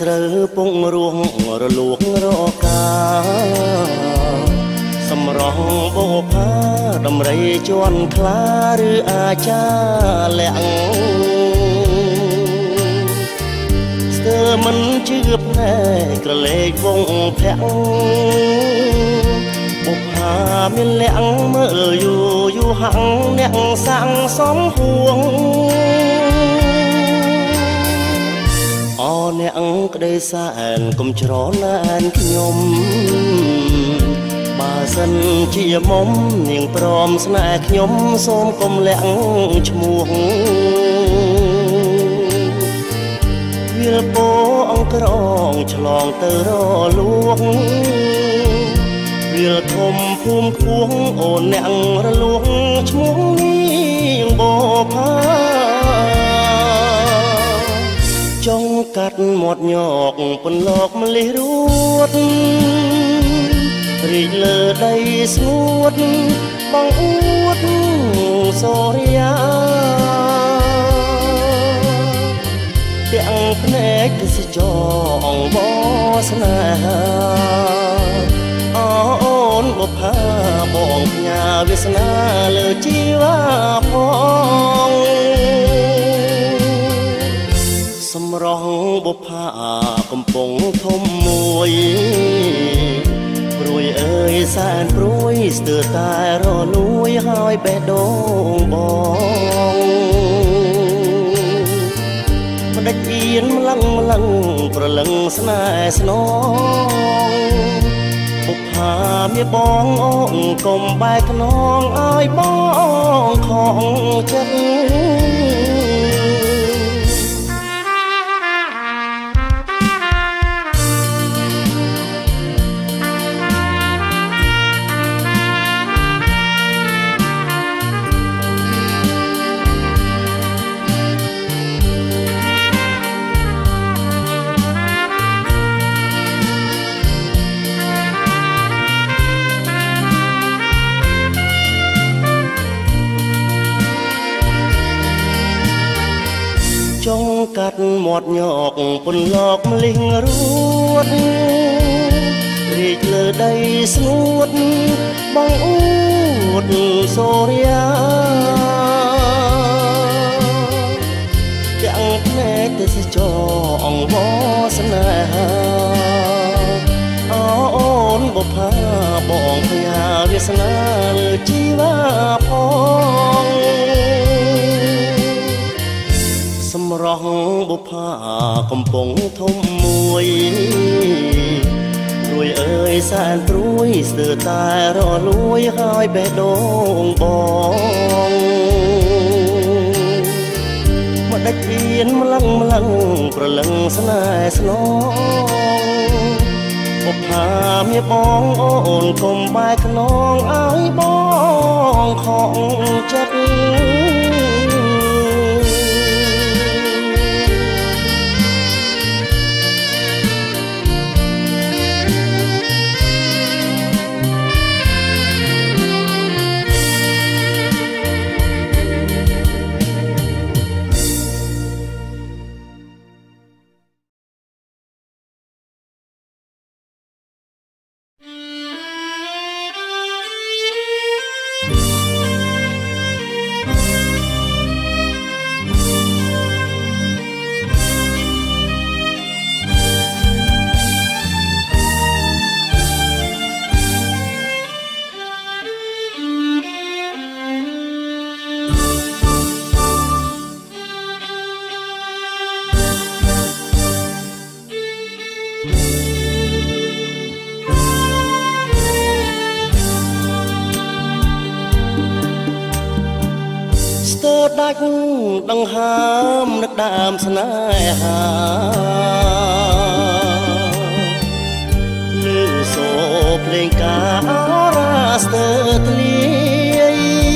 ស្រូវពងរួងរលួងរកាសម្រស់បោផាដំរីជន់ខ្លាឬអាចាលាក់ស្ទើមិនជឿភ្នែកក្រឡេកវងភ័ក្របុប្ផាមានលាក់មើលយូយូហាំងអ្នកសាំងសំហួងអអ្នកក្តីសែនកុំច្រណែនខ្ញុំបើសិនជាមុំនាងព្រមស្នេហ៍ខ្ញុំសូមកុំលាក់ឈ្មោះវាលពោអង្ក្រងឆ្លងទៅរលួងវាលធំភូមិខ្ពស់អូនអ្នករលួងឈ្មោះនាងបោផាចង់កាត់មាត់ញកពន្លកម្លេះរួតរីកលើដីស្ងួតបងអួតសូរិយាទាំងភ្នែកទេសចរអង្វរស្នេហាអូនបុប្ផាបងផ្ញើវាសនាលើជីវាផងសម្រស់បុប្ផាកំពុងធំមួយព្រួយអើយសែនព្រួយស្ទើរតែរលួយហើយបេះដូងបងផ្ដេចអៀនម្លឹងប្រលឹងស្នេហ៍ស្នងបុប្ផាមានបងអូនកុំបែកខ្នងឲ្យបងខំចិត្តចង់កាត់មាត់ញកពន្លកម្លេះរួតរីកលើដីស្ងួតបងអួតសូរិយាទាំងភ្នែកទេសចរអង្វរស្នេហាអូនបុប្ផាបងផ្ញើវាសនាលើជីវាផងសម្រស់បុប្ផាកំពុងធំមួយព្រួយអើយសែនព្រួយស្ទើរតែរលួយហើយបេះដូងបងមកដាច់អៀនម្លឹងប្រលឹងស្នេហ៍ស្នងបុប្ផាមានបងអូនកុំបែកខ្នងឲ្យបងខំចិត្តដាច់ដង្ហើមនឹកដើមស្នេហាលឺសូរភ្លេងការអរាស្ទើរធ្លាយ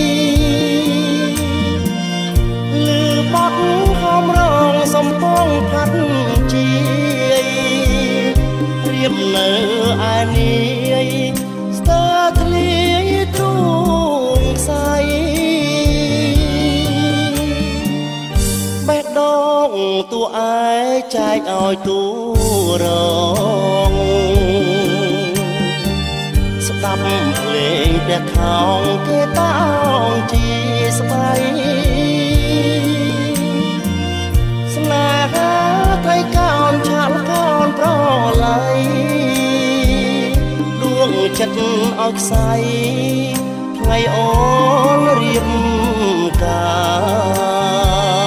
លឺបទហមរងសំពងផាត់ជាយរៀបនៅឯនាយស្ទើរធ្លាយទ្រូងខ្សែបេះដូងតួឯងចែកឲ្យទូរងស្ដាប់ភ្លេងព្រះថោងគេតោងជាស្បៃស្នេហាថៃកោនឆាល់កោនប្រឡៃដួងចិត្តឲ្យខ្សែថ្ងៃអូនរៀបការ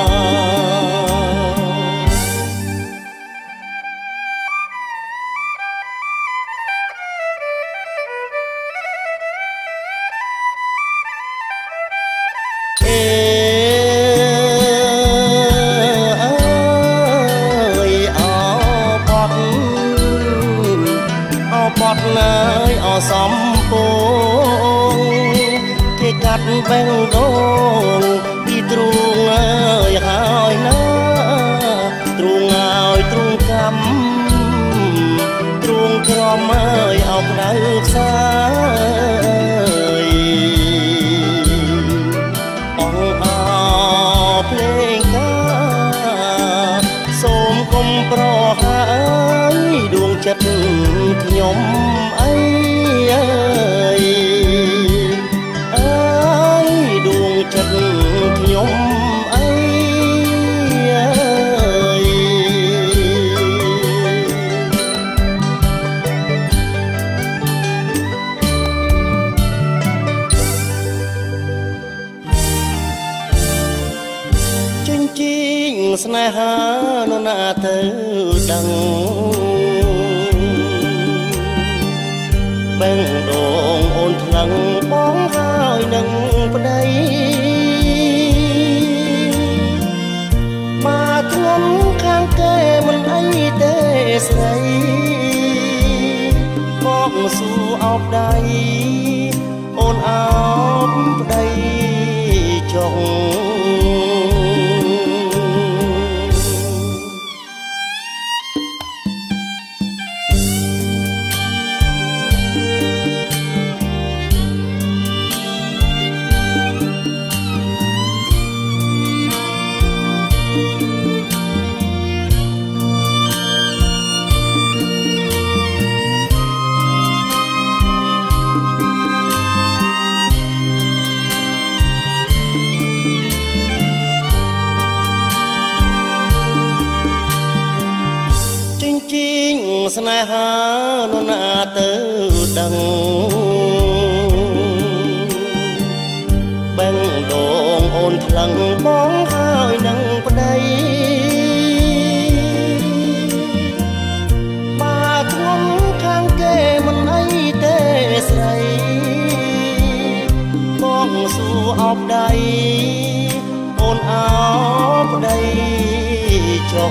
សំពងគេកាត់បេងដូងពីទ្រូងអើយហើយណាទ្រូងឲ្យទ្រូងកម្មទ្រូងក្រមអើយអោបដៅផ្សាយអងអោភ្លេងកាសូមកុំប្រហើយដួងចិត្តខ្ញុំអីដួងចិត្តខ្ញុំអីជញ្ជីងស្នេហានរណាទៅដឹងបេងដូងអូនថ្លឹងបងហើយនឹងប្តីមកធ្ងន់ខាងគេមិនអីទេស្រីបងស៊ូអោបដៃអូនអោបប្តីចុងស្នេហានរណាទៅដឹងបេងដូងអូនថ្លឹងបងហើយនឹងប្តីមកធ្ងន់ខាងគេមិនអីទេស្រីបងស៊ូអោបដៃអូនអោបប្តីចុង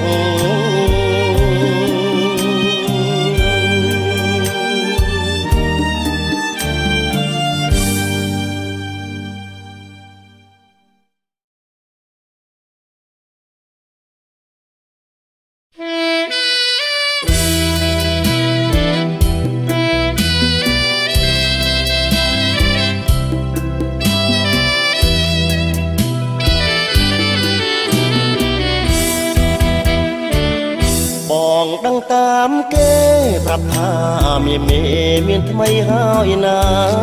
ដឹងតាមគេប្រាប់ថាមានថ្មីហើយណា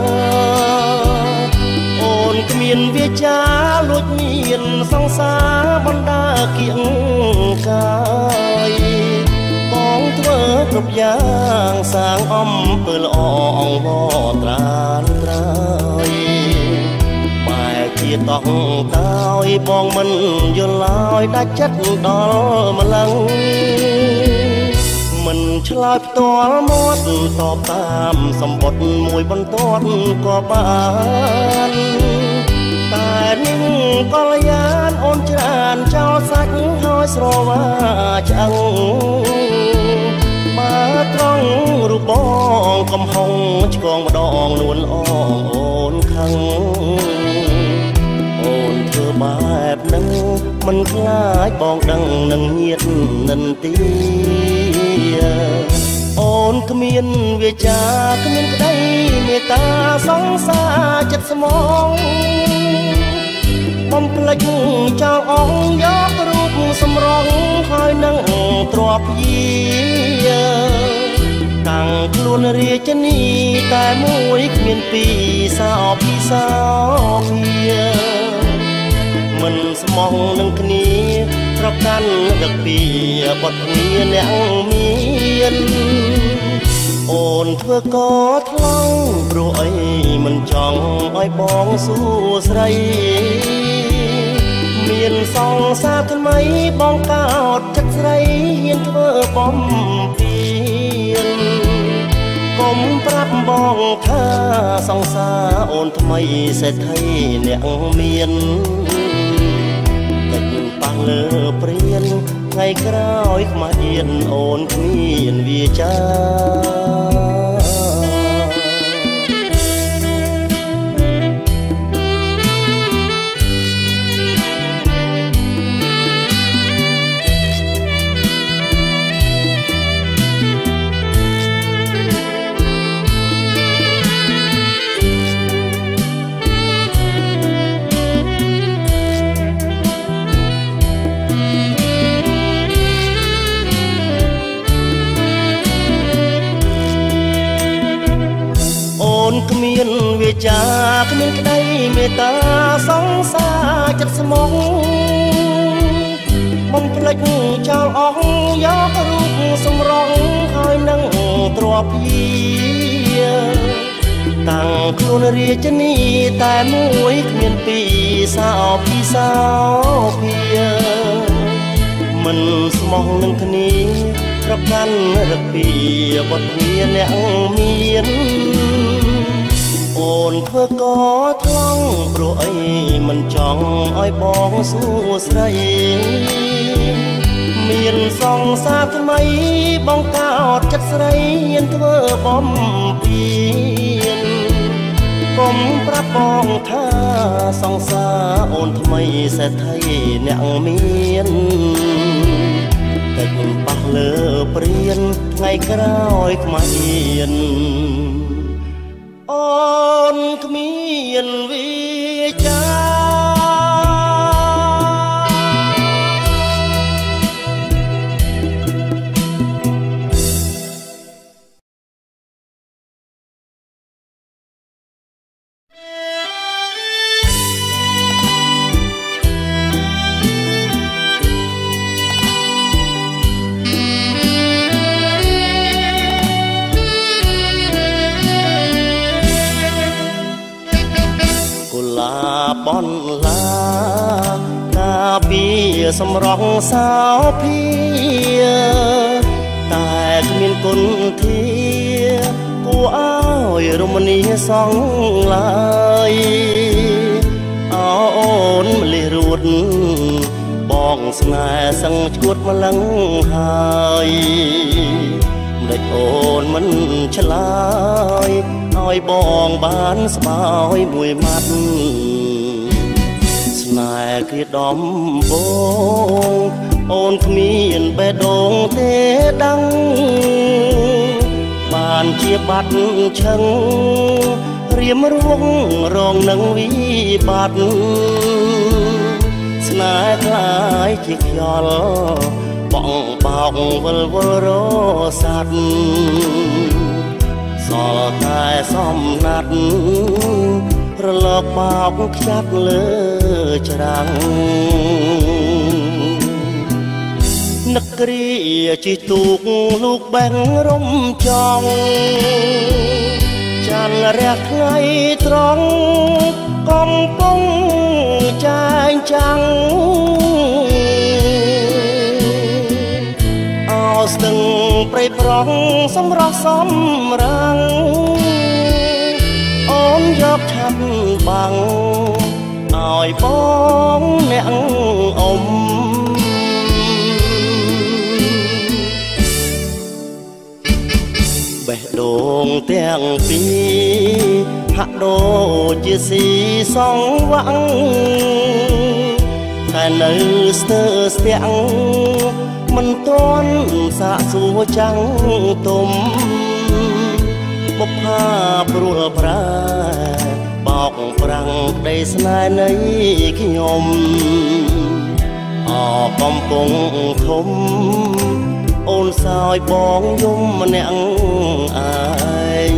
អូនគ្មានវាចាលួចមានសង្សារបណ្ដាគៀងកាយបងធ្វើគ្រប់យ៉ាងសាងអំពើល្អអង្វរត្រានត្រើយបែរជាតោះតើយបងមិនយល់ឡើយដាច់ចិត្តដល់ម្លឹងមិនឆ្លើយផ្ទាល់មាត់តបតាមសម្បត្តិមួយបន្ទាត់ក៏បានតែនឹងកល្យានអូនច្រើនចោលសាច់ហើយស្រវាឆ្អឹងបើត្រង់រូបបងកំហុងឆ្កងម្ដងនួនអងអូនខឹងអូនធ្វើបែបនឹងមិនខ្លាចបងដឹងនឹងញាតនិន្ទាអូនគ្មានវាចាគ្មានក្តីមេត្តាសង្សារចិត្តស្មងបំភ្លេចចោលអងយករូបសម្រងហើយនឹងទ្របយាតាំងខ្លួនរាជនីតែមួយគ្មានពីសោពីសោភាមិនស្មងនឹងគ្នាប្រកាន់ដឹកពីបទងារអ្នកមានអូនធ្វើកថ្លង់ព្រោះអីមិនចង់ឲ្យបងសួស្រីមានសង្សារថ្មីបងកោតចិត្តស្រីហ៊ានធ្វើបំពេញកុំប្រាប់បងថាសង្សារអូនថ្មីសេដ្ឋីអ្នកមានកិច្ចប៉ះលើព្រានថ្ងៃក្រោយខ្មាស់អៀនអូនគ្មានវាចាគ្មានវាចាគ្មានក្តីមេត្តាសង្សារចិត្តស្មងបំភ្លេចចោលអស់យករូបសម្រងហើយនឹងទ្របយាតាំងខ្លួនរាជនីតែមួយគ្មានពីសោពីសោភាមិនស្មោះនឹងគ្នាប្រកាន់រពីបទងារអ្នកមានអូនធ្វើកថ្លង់ព្រោះអីមិនចង់ឲ្យបងសួស្រីមានសង្សារថ្មីបងកោតចិត្តស្រីហ៊ានធ្វើបំពេញកុំប្រាប់បងថាសង្សារអូនថ្មីសេដ្ឋីអ្នកមានតែខ្ញុំប៉ះលើព្រានថ្ងៃក្រោយខ្មាស់អៀនអូនគ្មានវាចាបនឡាការពីសម្រងសោភាតែគ្មានគុណធាគួរឲ្យរមនីសងឡើយអូនម្លេះរួតបងស្នេហ៍សឹងឈួតម្លឹងហើយម្ដេចអូនមិនឆ្លើយឲ្យបងបានស្បើយមួយម៉ាត់ស្នេហ៍គ្រាដំបងអូនគ្មានបេះដូងទេដឹងបានជាបាត់ឈឹងរៀមរួងរងនឹងវិបត្តិស្នេហ៍คล้ายជាខ្យល់បងបោកវិលវល់រសាត់សល់តែសំណាត់រលកបោកខ្ចាត់លើច្រាំងនឹកគ្រាជិះទូកលោកបែងរំចង់ចានរះថ្ងៃត្រង់កំពុងចាញ់ចាំងអោស្ទឹងព្រៃប្រងសម្រស់សំរាំងអូនយកឆាប់បាំងឲ្យបងអ្នកអ៊ំបេះដូងទាំងពីរហាក់ដូចជាស៊ីសងវាំងតែនៅស្ទើរស្ទាក់មិនទាន់សាកសួរចាំងទុំបុប្ផាព្រួលប្រាបោកប្រាំងក្តីស្នេហ៍នៃខ្ញុំអកំពុងធំអូនសោយបងយំម្នាក់ឯង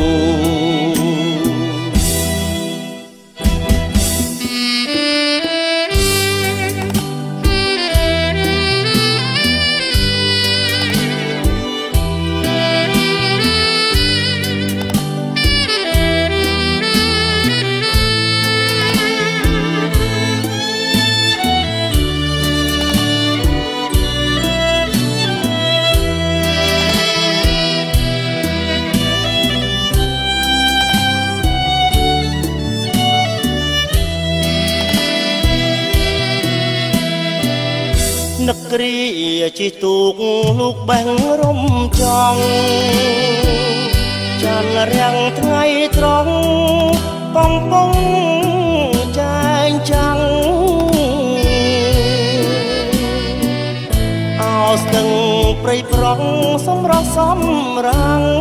នឹកគ្រាជិះទូកលោកបេះរំចង់ចានរាំងថ្ងៃត្រង់កំពុងចែងចាំងអោស្ទឹងព្រៃប្រងសម្រស់សំរាំង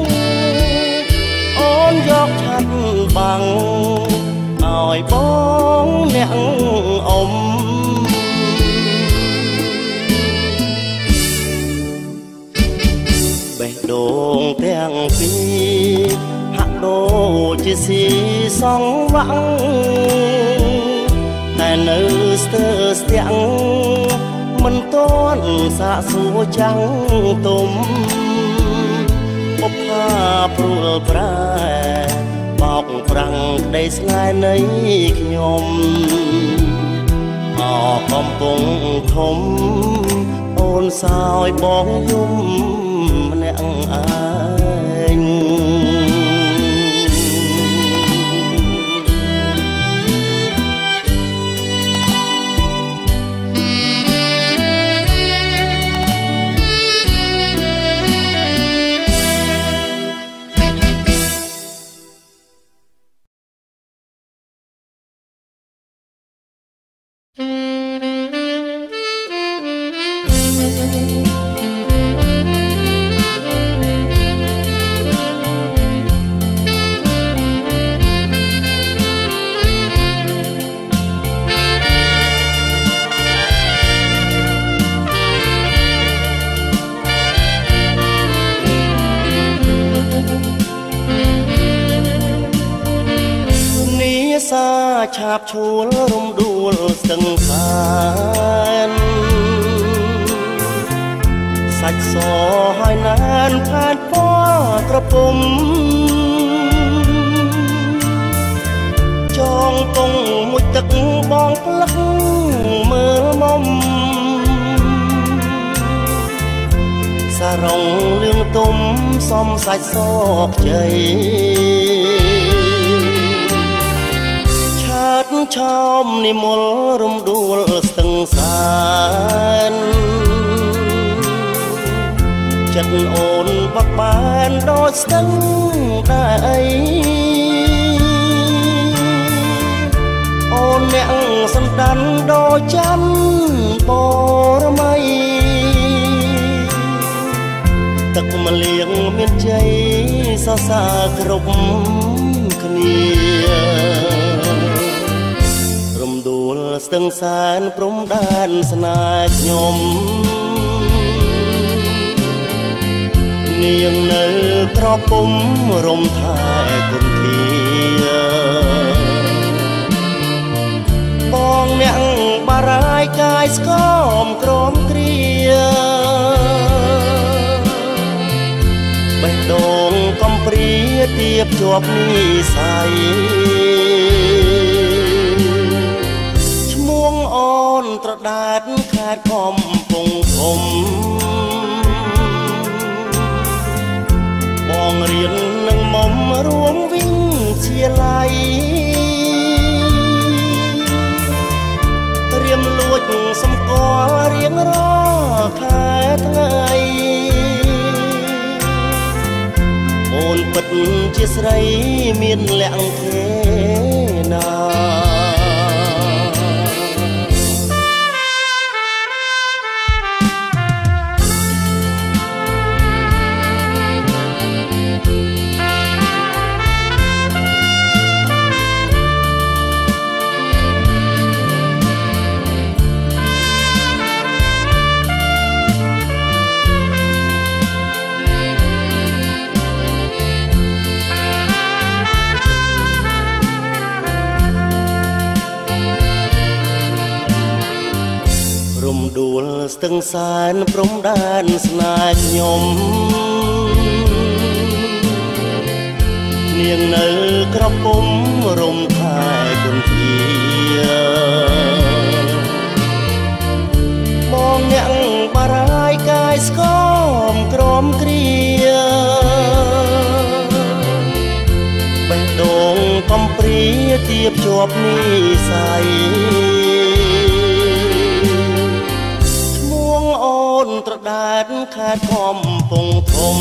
អូនយកឆាត់បាំងឲ្យបងអ្នកអ៊ំបេះដូងទាំងពីរហាក់ដូចជាស៊ីសងវាក់តែនៅស្ទើរស្ទាក់មិនទាន់សាកសួរចាំងទុំបុប្ផាព្រួលប្រែបោកប្រាំងក្តីស្នេហ៍នៃខ្ញុំកំពុងធំអូនសោយបងយំម្នាក់ឯងឆាបឈួលរំដួលស្ទឹងខានសាច់សហើយណានផានពណ៌ក្រពុំចងពងមួយទឹកបងផ្លឹកមើលមុំសារងលឿងទុំសំសាច់សកជ័យឆោមនិមលរំដួលស្ទឹងសានចិត្តអូនបាក់បានដូចស្ទឹងដីអូនអ្នកសំដានដូចច័ន្ទបរមៃទឹកម្លៀងមានជ័យសរសើរគ្រប់គ្នាស្ទឹងសានព្រំដែនស្នេហ៍ខ្ញុំនាងនៅក្រពុំរំថែគុណធាបងអ្នកបារាយកាយស្គមក្រមគ្រាបេះដូងកំព្រាទៀបជាប់និស័យអូនត្រដាតខេត្តកំពង់ធំបងរៀននឹងមុំរួមវិញជាឡៃត្រៀមលួចសម្គាល់រៀងរាល់ខែថ្ងៃអូនពិតជាស្រីមានលក្ខទេណាដួលស្ទឹងសែនព្រំដែនស្នេហ៍ខ្ញុំនាងនៅក្រពុំរំថែគុនធាបងអ្នកបារាយកាយស្គមក្រមគ្រាបេះដូងកំព្រាទៀបជាប់និស័យឈ្មោះអូនត្រដែតខេត្តកំពង់ធំ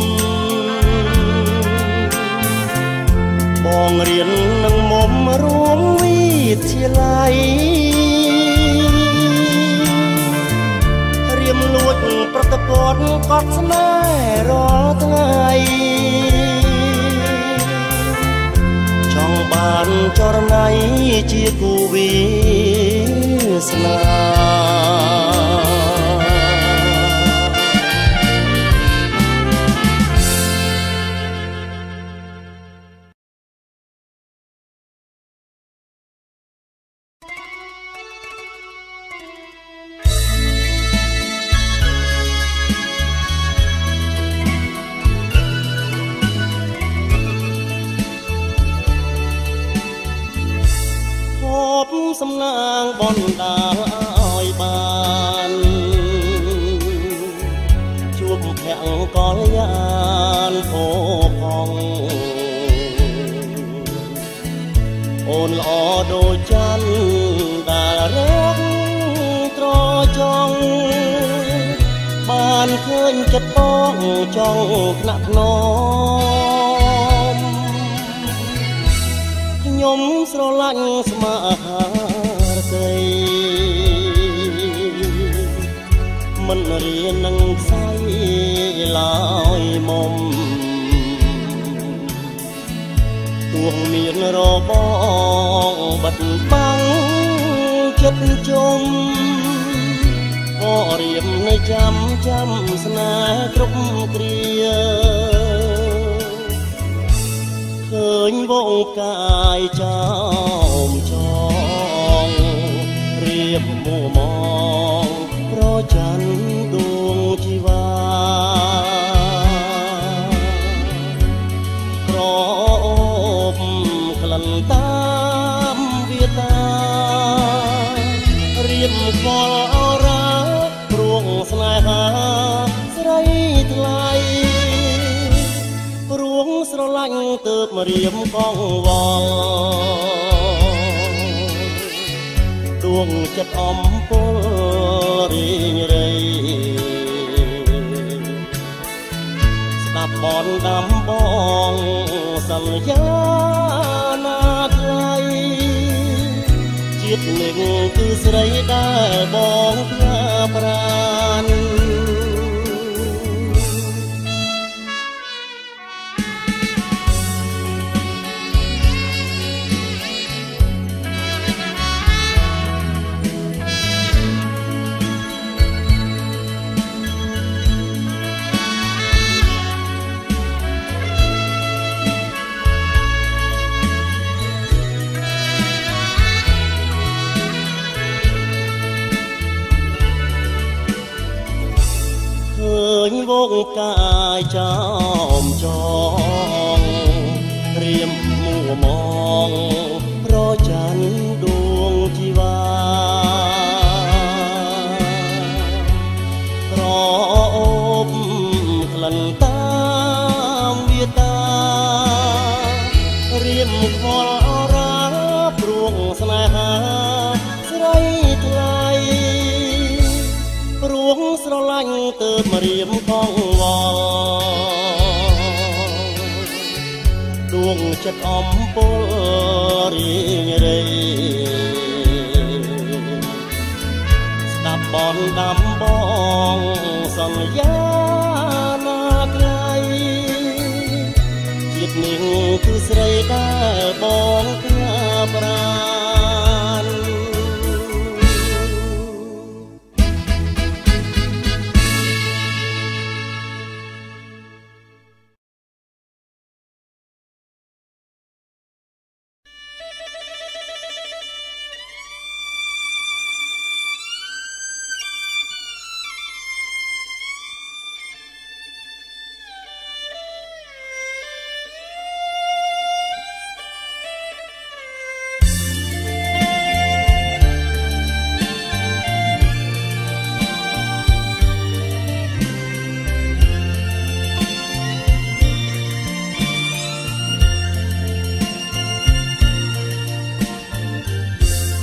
បងរៀននឹងមុំរួមវិទ្យាល័យរៀមលួចប្រតិបត្តិកត់ស្នេហ៍រាល់ថ្ងៃចង់បានចរណៃជាគូវាសនាសំណាងបនដាលឲ្យបានជួបភក្តិកល្យានផោផងអូនល្អដូចច័ន្ទដែលរកត្រចង់បានឃើញចិត្តបងចង់ថ្នាក់ថ្នមខ្ញុំស្រឡាញ់ស្មារតីមិនរៀននឹងខ្សែឡើយមុំទួងមានរបងបិទបាំងចិត្តជុំក៏រៀមនៅចាំស្នេហ៍គ្រប់គ្រាឃើញវងកាយចោមចងរៀបមួមងប្រច័នដួងជីវាក្រអូបក្លិនតាមវាតារៀបកលអរ៉ាព្រួងស្នេហាស្រីថ្លៃព្រួងស្រឡាញ់ទើបមករៀមកងវល់ដួងចិត្តអំពលរីងរៃស្ដាប់បនដាំបងសន្យាណាថ្លៃជាតិនឹងគឺស្រីដែលបងផ្ញើប្រានវងកាយចោមចងរៀមមួមងប្រច័នដួងជីវាក្រអូបក្លិនតាមវាតារៀមខ្វល់អរ៉ាព្រួងស្នេហាស្រីថ្លៃព្រួងស្រឡាញ់ទើបមករៀមកងវល់ដួងចិត្តអំពលរីងរៃស្ដាប់បនដាំបងសន្យាណាថ្លៃជាតិនេះគឺស្រីដែលបងផ្ញើប្រាន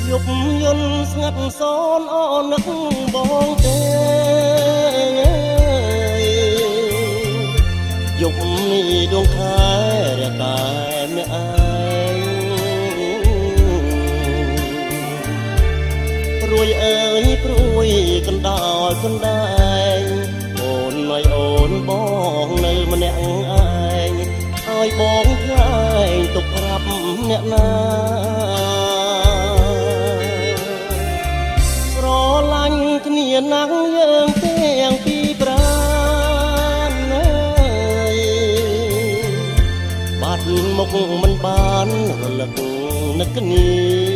យប់យន់ស្ងាត់សនអនឹកបងទេយប់នេះដួងខែរកាយម្នាក់ឯងព្រួយអើយព្រួយកណ្ដោយកណ្ដែងអូនឲ្យអូនបងនៅម្នាក់ឯងឲ្យបងខ្លាយទុកប្រាប់អ្នកណាស្រឡាញ់គ្នាណាស់យើងទាំងពីរប្រាណបាត់មុខមិនបានរលឹកនឹកគ្នា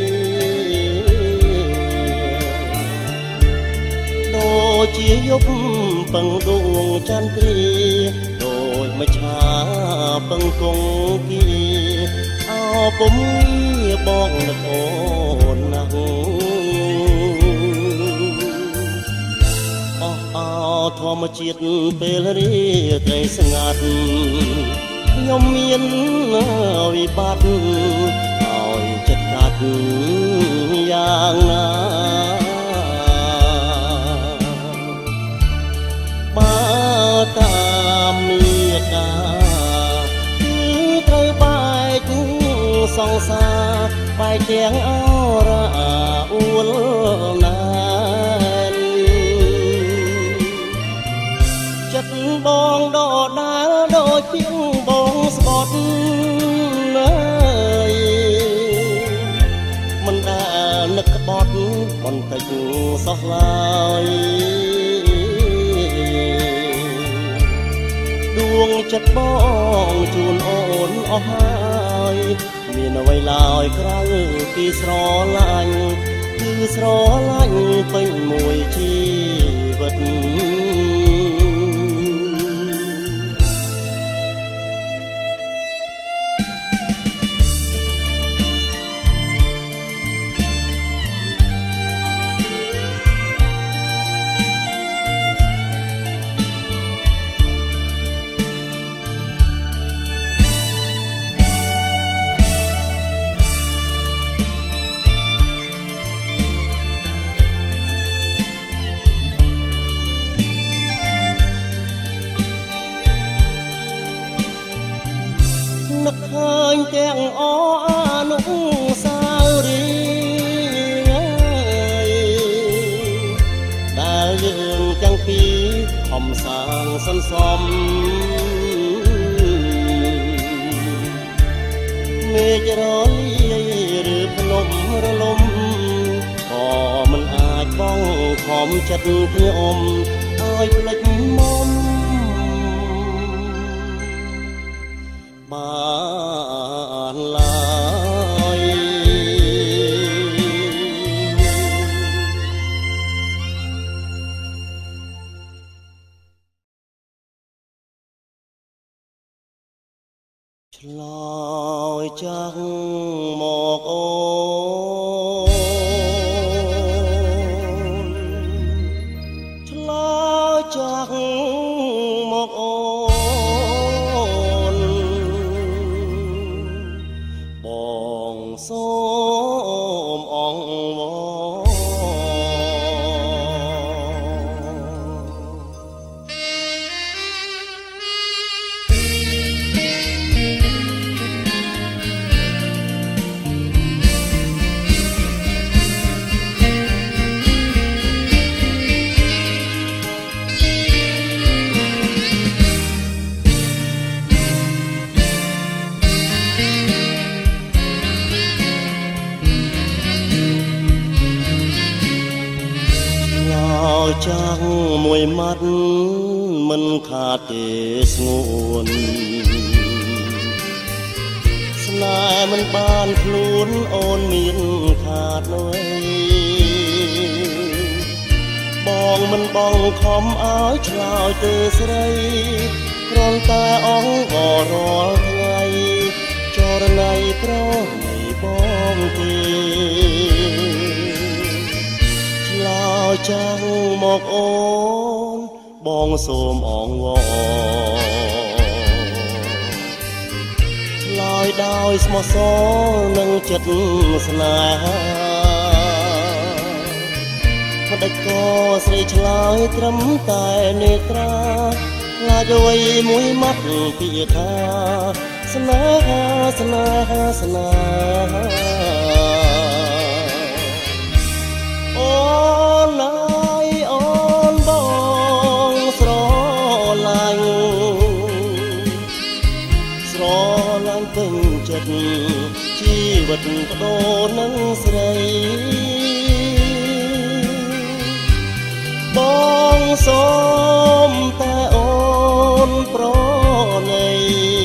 ដូចជាយប់ពឹងដួងចន្ទ្រាដូចមច្ឆាពឹងគង្គាអោពុំបងនឹកអូនណាស់អោធម្មជាតិពេលរាត្រីស្ងាត់ខ្ញុំមានវិបត្តិឲ្យចិត្តកាត់យ៉ាងណាបើតាមមេតាគឺត្រូវបែកសង្សារបែកទាំងអរអួលណានចិត្តបងដដាលដូចជាងបងស្បត់ណាយមិនដែលនឹកក្បត់បន្តិចសោះឡើយដួងចិត្តបងជូនអូនអស់ហើយមានអ្វីឡើយក្រៅពីស្រឡាញ់គឺស្រឡាញ់ពេញមួយជីវិតនឹកឃើញទាំងអនុស្សាវរីយ៍ដែលយើងទាំងពីរខំសាងសន្សំមេឃរលាយឬភ្នំរលំក៏មិនអាចបងខំចិត្តខ្ញុំឲ្យភ្លេចមុំបានឡើយឆ្លើយចាស់មកអូនឆ្លើយចាស់មកអូនបងសូមអង្វរចាស់មួយម៉ាត់មិនខាតទេស្ងួនស្នេហ៍មិនបានខ្លួនអូនមានខាតនោះបងមិនបងខំឲ្យឆ្លើយទៅស្រីគ្រាន់តែអង្វររាល់ថ្ងៃចរណៃប្រណីបងទេចាំមកអូនបងសូមអង្វរឆ្លើយដោយស្មោះសរនឹងចិត្តស្នេហាដេចក៏ស្រីឆ្លើយត្រឹមតែនេត្រាខ្លាចអ្វីមួយម៉ាត់ពីថាស្នេហាស្នេហាស្នេហាអូនណាយអូនបងស្រឡាញ់ពេញចិត្តជីវិតបដូរនឹងស្រីបងសូមតែអូនប្រណី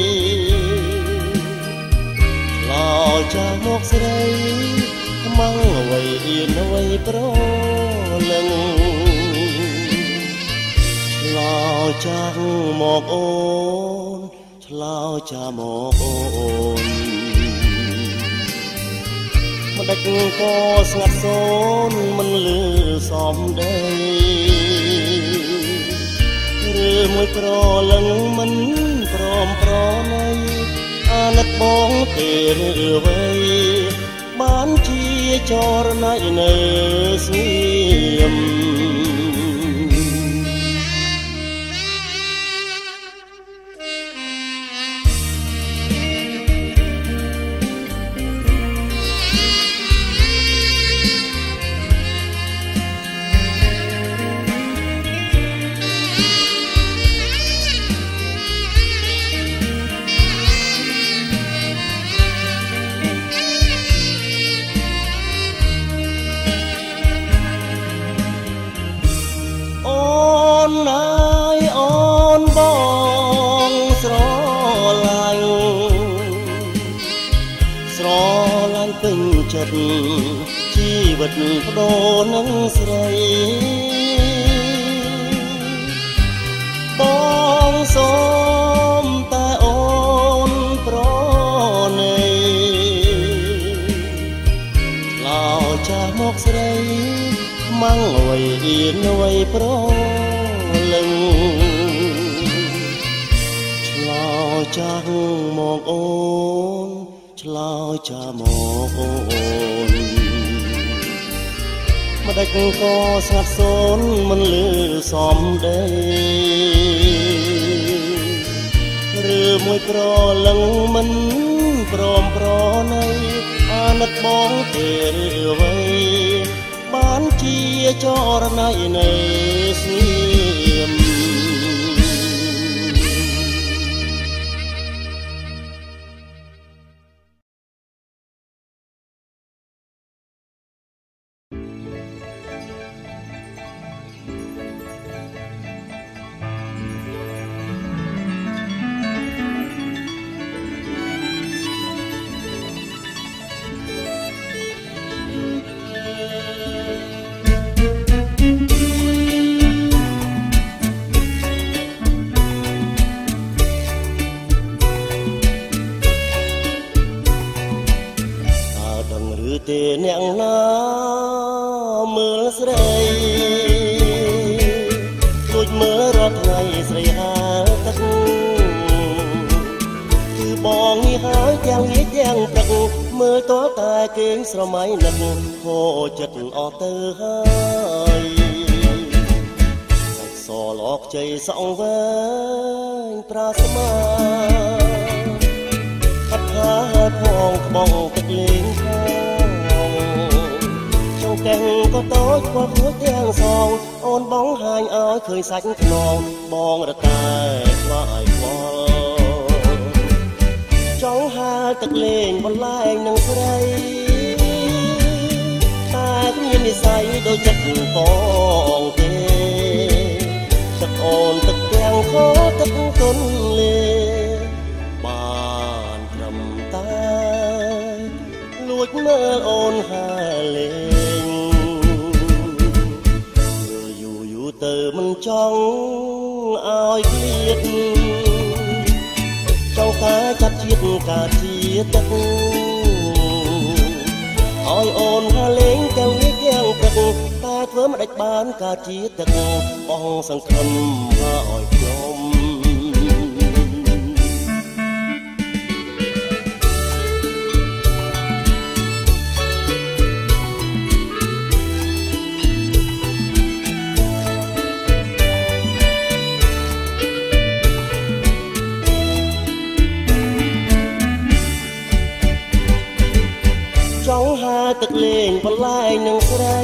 ឆ្លោចាស់មកស្រីខ្មាំងអ្វីអៀនអ្វីប្រលឹងឆ្លោចាស់មកអូនឆ្លោចាស់មកអូនមិនដេចក៏ស្ងាត់សូនមិនលឺសំដីឬមួយប្រលឹងមិនព្រមប្រណីអាណិតបងទេឬអ្វីបានជាចរណៃនៅស្ងៀមពេញចិត្តជីវិតបដូរនឹងស្រីបងសូមតែអូនប្រណីឆ្លោចាស់មកស្រីខ្មាំងអ្វីអៀនអ្វីប្រលឹងឆ្លោចាស់មកអូនឆ្លោចាស់មកអូនមិនដេចក៏ស្ងាត់សូនមិនលឺសំដីឬមួយប្រលឹងមិនព្រមប្រណីអាណិតបងទេឬអ្វីបានជាចរណៃនៃស្ងៀមទេអ្នកណាមើលស្រីដូចមើលរាល់ថ្ងៃស្រីហើទឹកគឺបងនេះហើយទាំងងាយទាំងព្រឹកមើលតតែគេងស្រមៃនឹកហូរចិត្តអស់ទៅហើយសាច់សលអកជ័យសងវែងប្រាស្មាអត់ថាផងក្បងទឹកលេងខាកែងក៏តូចខ្វល់ខ្លួនទាំងសងអូនបងហាញឲ្យឃើញសាច់ខ្នងបងរតែខ្លាចខ្វល់ចង់ហាលទឹកលេងបន្លែងនឹងស្រីតែគ្មាននិស័យដូចចិត្តបងទេទឹកអូនទឹកទាំងខោទឹកគុនលេបានត្រឹមតែលួចមើលអូនហាលេទៅមិនចង់ឲ្យឃ្លាតចង់តែចាប់ជាតិកើតជាទឹកឲ្យអូនហាលេងទាំងនេះទាំងព្រឹកតែធ្វើមិនដេចបានកើតជាទឹកបងសង្ឃឹមថាឲ្យខ្ញុំង់ហើទឹកលេងបន្លែងនឹងស្រី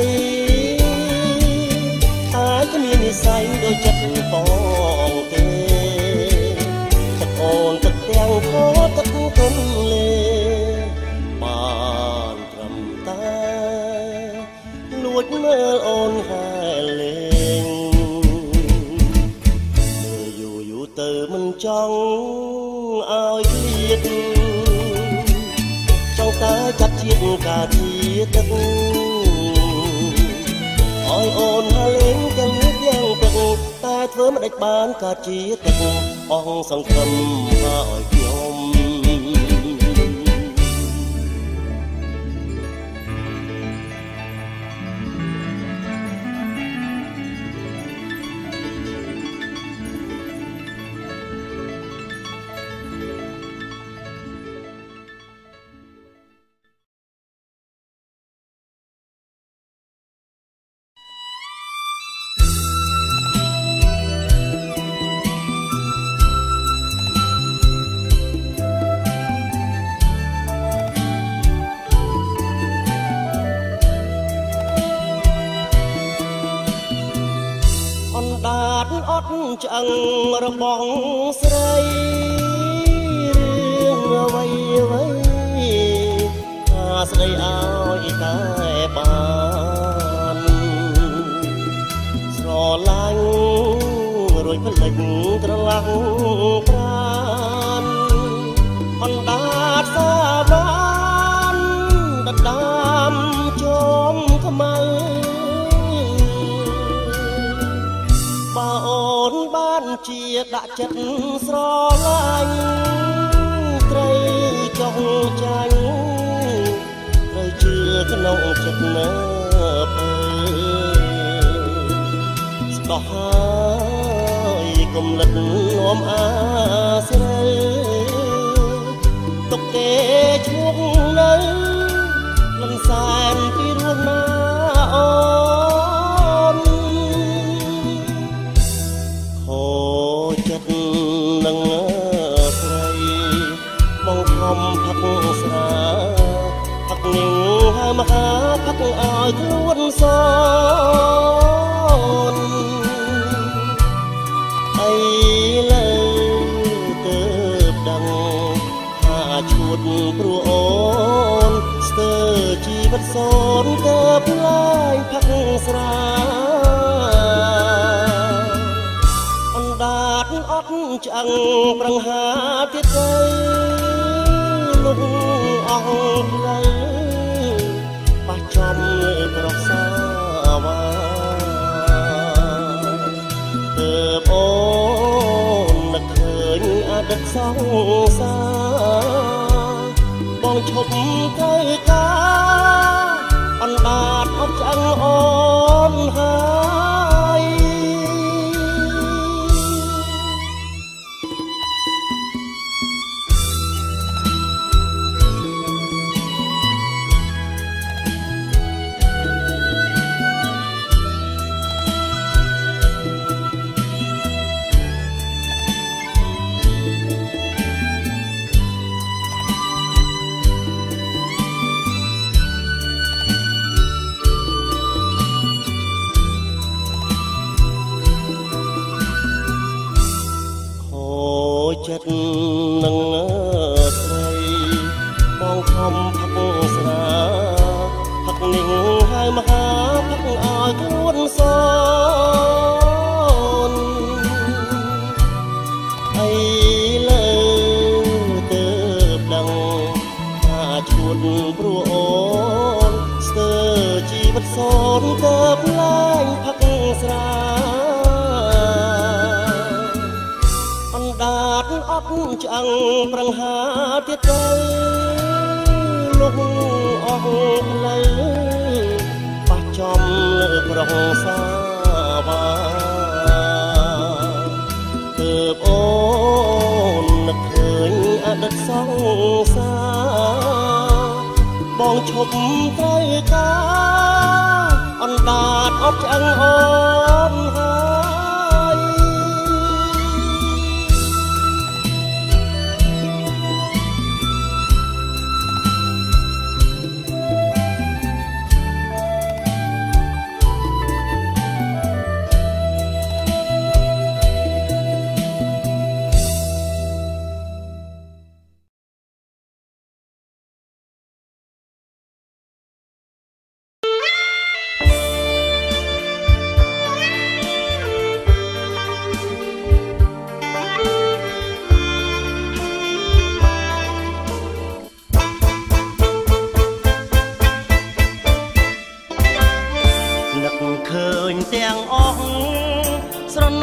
ហើយគ្មាននិស័យដូចចិត្តបងទេចិត្តអូនទឹកទាំងខទឹកទុំលេបានត្រឹមតែលួចមើលអូនហើលេងមើលយូរយូរទៅមិនចង់ឲ្យឃ្លាតចង់តែចាត់ជាតិការជាទឹកឲ្យអូនហើលេងទាំងលៀបយ៉ាងទឹកតែធ្វើមិនដេចបានការជាទឹកអងសង្ឃឹមឲ្យខ្ញុំអត់ឆ្អឹងរបស់ស្រីរឿងអ្វីអ្វីថាស្ដីឲ្យតែបានស្រឡាញ់រួចផ្លេចត្រឡប់ប្រានអណ្ដាតសាបានដដាមជុំខ្មៅបើអូនបានជាដាក់ចិត្តស្រឡាញ់ត្រូវចុះចាញ់ត្រូវជឿក្នុងចិត្តនៅពេលស្ដោះហើយគំនិតនាំអាស្រូវទុកទេឈ្មោះនៅលំសានពីរស់ណាអូនខូចចិត្តនឹងស្រីបងខំផឹកស្រាផឹកញឹងហើយមកហាផឹកឲ្យខ្លួនសនអីលើទៅដឹងថាឈួតព្រោះអូនស្ទើរជីវិតសូនទៅផ្លាយផឹកស្រាអណ្ដាតអត់ឆ្អឹងប្រឹងហាទៀតទៅលុះអស់ផ្លូវប៉ះចំលើប្រសាវាទើបអូននឹកឃើញអតីតសង្សារបងឈប់ត្រូវការអណ្ដាតអត់ឆ្អឹងអូនហើយចិត្តនឹងស្រីបងខំផឹកស្រាផឹកនេះហើយមកហាផឹកឲ្យខ្លួនសនអីលើទៅដឹងថាឈួតព្រោះអូនស្ទើរជីវិតសូនទៅផ្លាញផឹកស្រាអណ្ដាតអត់ឆ្អឹងប្រឹងហាទៀតទៅលុះអស់ផ្លូវប៉ះចំលើប្រងសាវាទើបអូននឹកឃើញអតីតសង្សារបងឈប់ត្រូវការអណ្ដាតអត់ឆ្អឹងអូនហើយ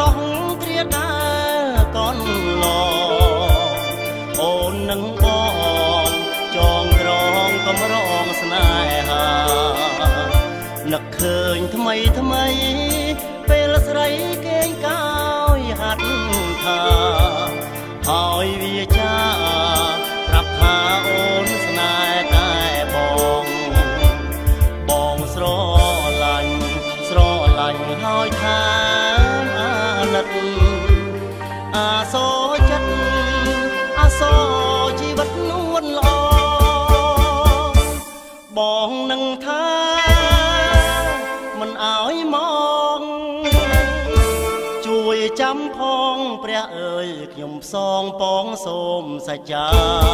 ងត្រៀដាកនឡអូននឹងបងចងក្រងកំរងស្នេហានឹកឃើញថ្មីថ្មីពេលស្រីគេងកាយហាត់ថាហើយវាចាប្រាប់ថាអូនស្នេហ៍តែបងស្រឡាញ់ហើយថាអាណិតអាសោចិត្តអាសោជីវិតនួនល្អបងនឹងថាមិនអើយមកជួយចាំផងព្រះអើយខ្ញុំផ្សងពងសូមសច្ចា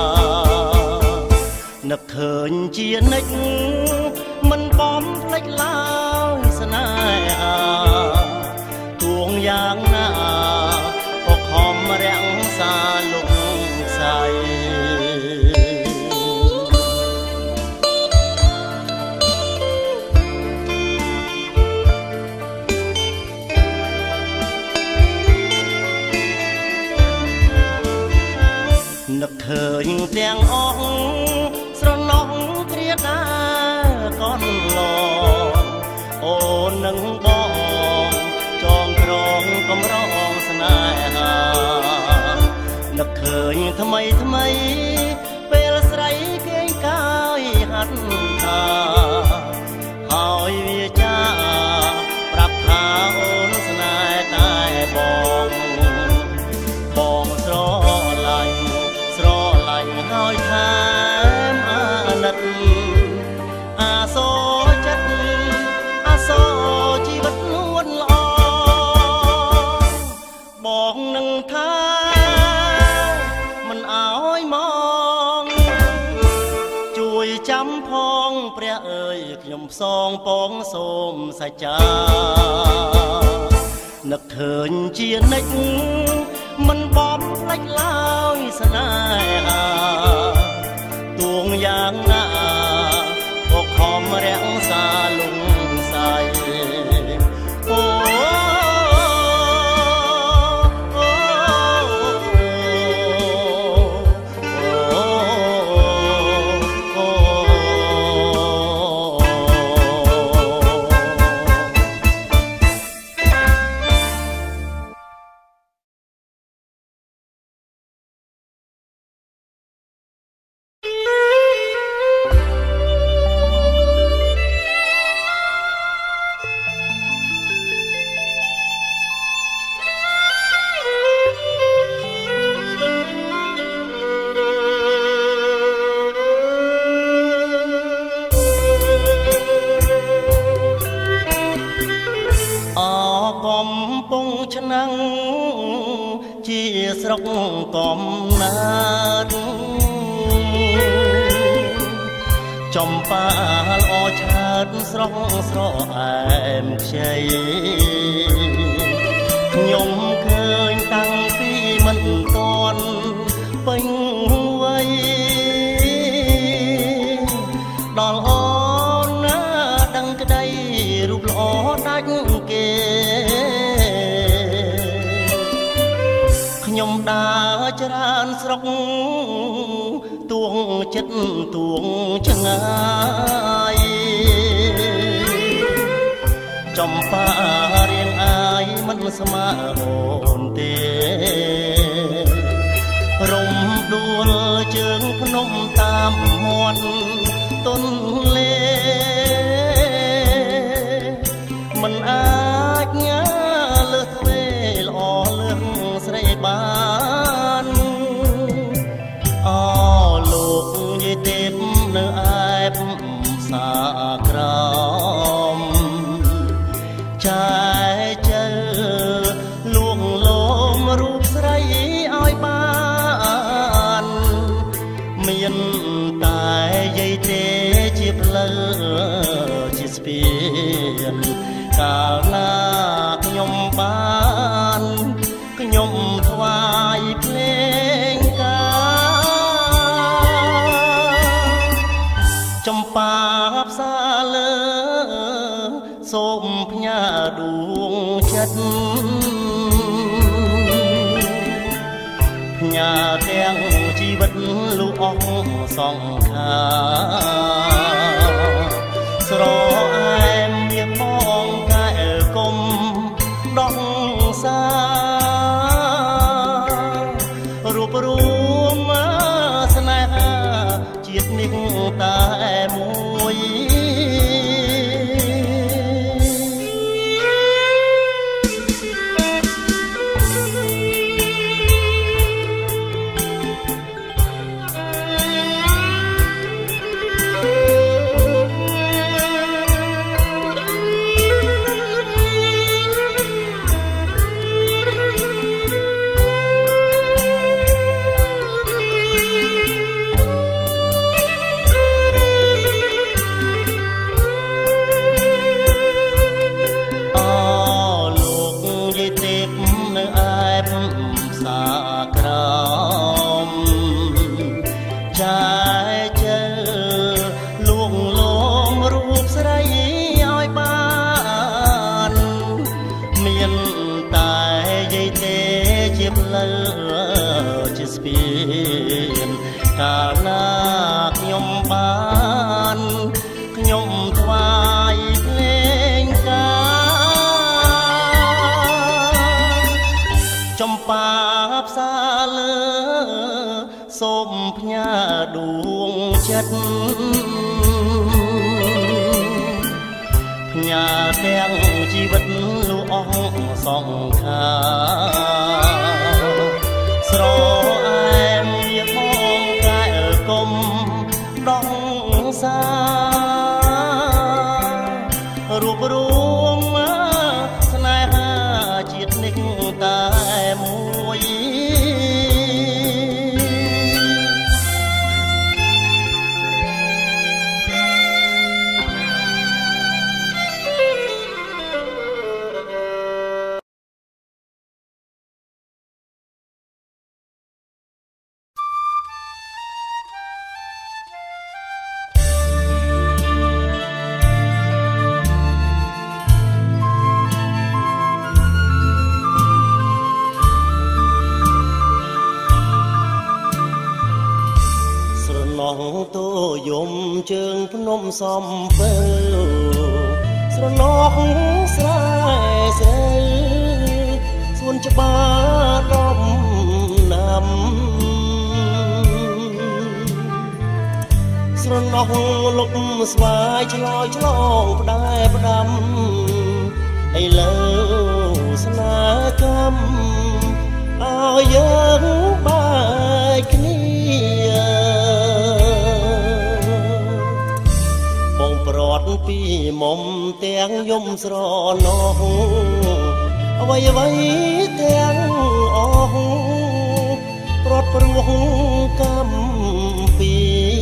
នឹកឃើញជានិច្ចមិនបំភ្លេចឡើយស្នេហាទួងយ៉ាងណាក៏ខំរាំងសាលុកសៃនឹកឃើញទាំងអស់ស្រណោះគ្រាដាកនឡអូននឹងបងចងក្រងកំរងស្នេហានឹកឃើញថ្មីថ្មីពេលស្រីគេងកាយហាត់ថាហើយវាចាប្រាប់ថាអូនស្នេហ៍តែបងស្រឡាញ់ហើយថាអាណិតអាសោចិត្តអាសោជីវិតនួនល្អបងនឹងថាមិនអើយមកជួយចាំផងព្រះអើយខ្ញុំផ្សងពងសូមសច្ចានឹកឃើញជានិច្ចមិនបំភ្លេចឡើយស្នេហាទួងយ៉ាងណាក៏ខំរាំងសាលុងសៃអូកំពុងឆ្នាំងជាស្រុកកំណើតចំប៉ាល្អឆើតស្រស់ស្រអែមខ្ចីខ្ញុំឃើញតាំងពីមិនទាន់ពេញវ័យដល់អូនណាដឹងក្តីរូបល្អដាច់គេខ្ញុំដើរច្រើនស្រុកទួងចិត្តទួងឆ្ងាយចំប៉ារៀងអាយមិនស្មើអូនទេរំដួលជើងភ្នំតាមមាត់ទន្លេមិនអាចញ៉ាលើសទ្វេល្អលឿងស្រីបានអូលោកយាយទេពនៅឯបសាក្រមចាយជើលួងលោមរូបស្រីឲ្យបានមានតែយាយទេជាផ្លូវជាស្ពានកាលណាខ្ញុំបានខ្ញុំថ្វាយភ្លេងការចំប៉ាផ្សាលើសូមផ្ញើដួងចិត្តញាទាំងជីវិតលូអស់សងខាស្រអែមមានបងកែគុំដងសារូបរួមស្នេហាជាតិនេះតែមួយកាលណាខ្ញុំបានខ្ញុំថ្វាយភ្លេងការចំបាផ្សាលើសូមផ្ញើដួងចិត្តផ្ញើទាំងជីវិតលូអស់សងខាស្រអែមមានបងកែគុំដងសារូបរួមស្នេហាជាតិនេះតែមួយ តូយំជើងភ្នំសំពើស្រណោះស្រែស្រូវសួនច្បារដំណាំស្រណោះលុកស្វាយឆ្លោយឆ្លងផ្ដែផ្ដាំឥឡូវស្នេហ៍កម្មឲ្យយើងបែកគ្នាប្រត់ពីមុំទាំងយំស្រណោះអ្វីអ្វីទាំងអស់ប្រត់ព្រោះកម្មពី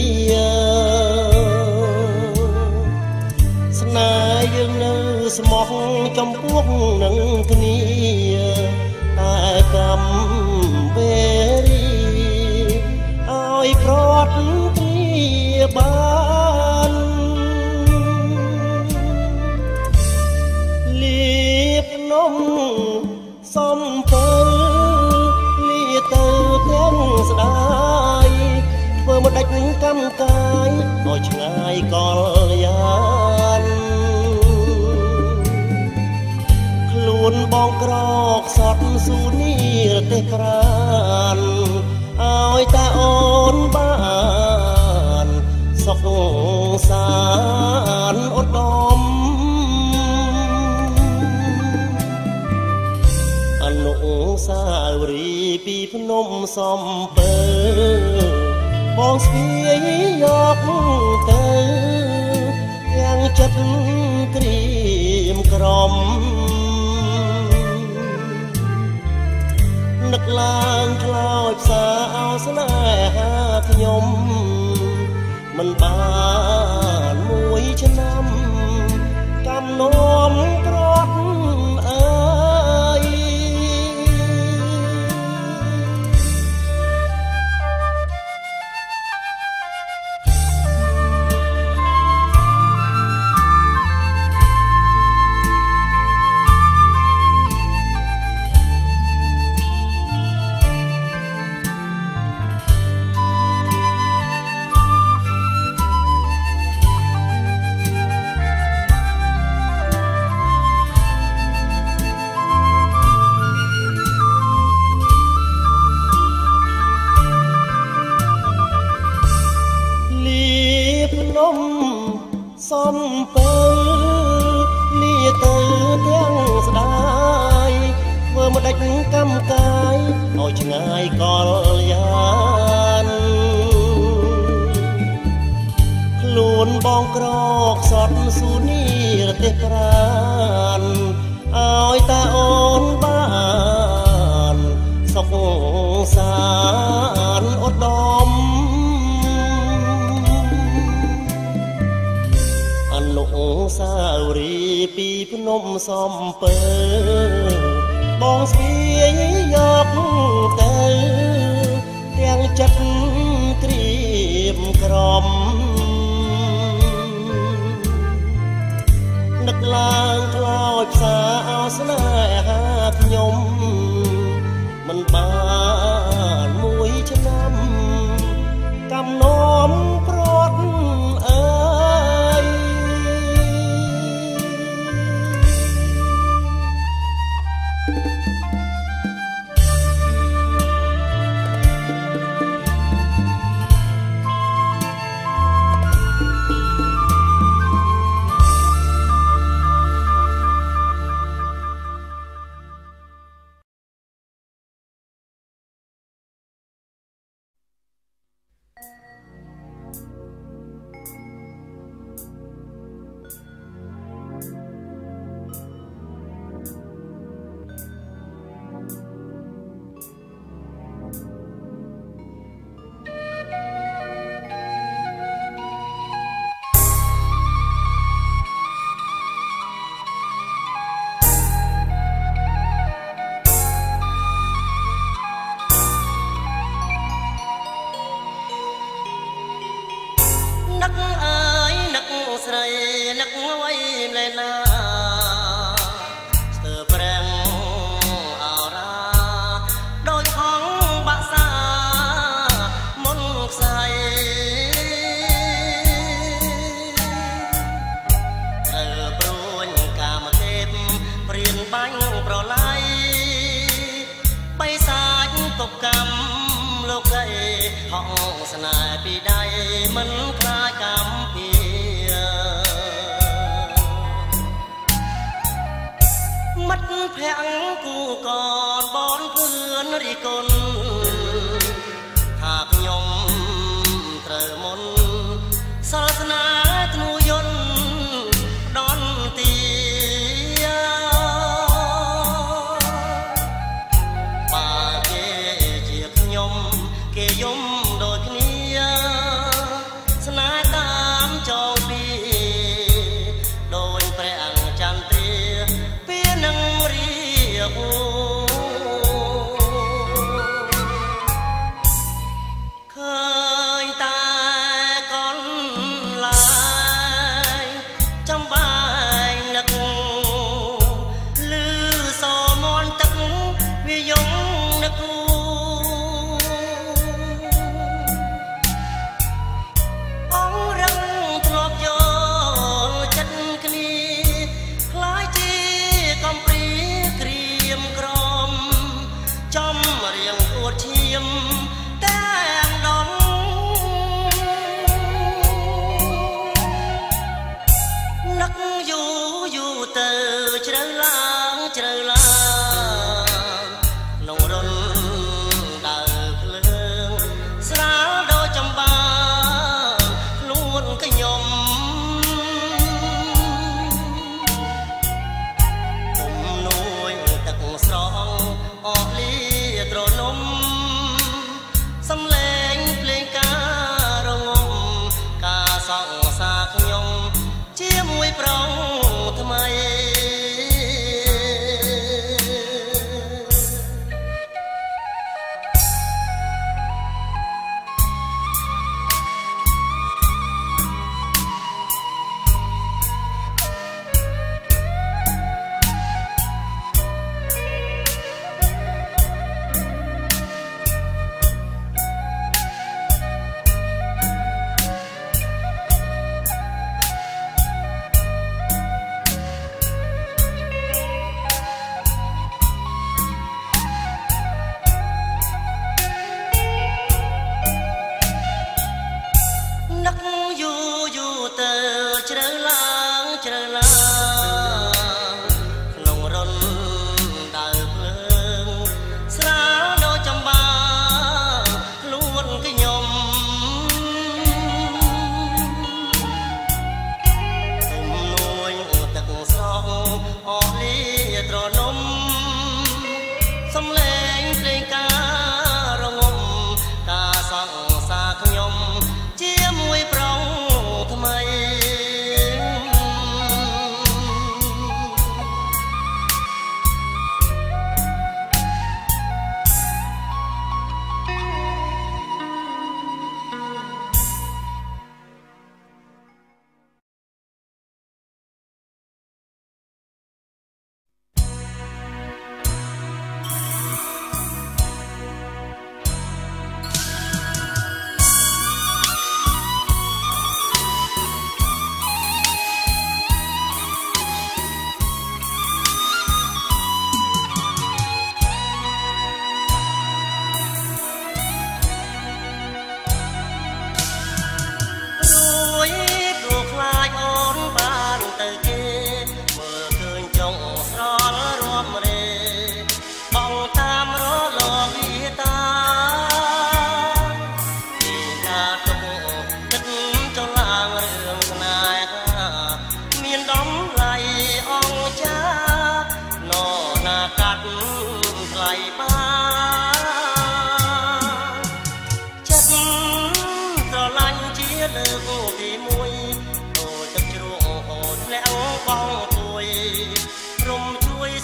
ស្នេហ៍យើងនៅស្មោះចំពោះនឹងគ្នាតែកម្មវេរីឲ្យប្រត់គ្នាបាននំសំពើលាទៅទាំងស្ដាយធ្វើមកដាច់កម្មកាយឲ្យឆ្ងាយកលយានខ្លួនបងក្រកសត់ស៊ូនីរទេក្រានឲ្យតាអូនបានសុខសានអត់ដំអនុស្សាវរីយ៍ពីភ្នំសំពើបងស្ពាយយកទៅទាំងចិត្តក្រៀមក្រំនឹកឡើងខ្លោចផ្សាអោស្នេហាខ្ញុំមិនបានមួយឆ្នាំកំនោមក្រត់អើយសំពើលាទៅទាំងស្ដាយធ្វើម្ដេចកម្មកាយឲ្យឆ្ងាយកលយានខ្លួនបងក្រកសត់ស៊ូនីរទេសប្រានឲ្យតាអូនបានសុខសានឧត្តមអនុស្សាវរីយ៍ពីភ្នំសំពើបងស្ពាយយកទៅទាំងចិត្តត្រៀមក្រំនឹកឡើងខ្លោចផ្សាអោស្នេហាខ្ញុំមិនបានមួយឆ្នាំកំណំប្រត់អើយ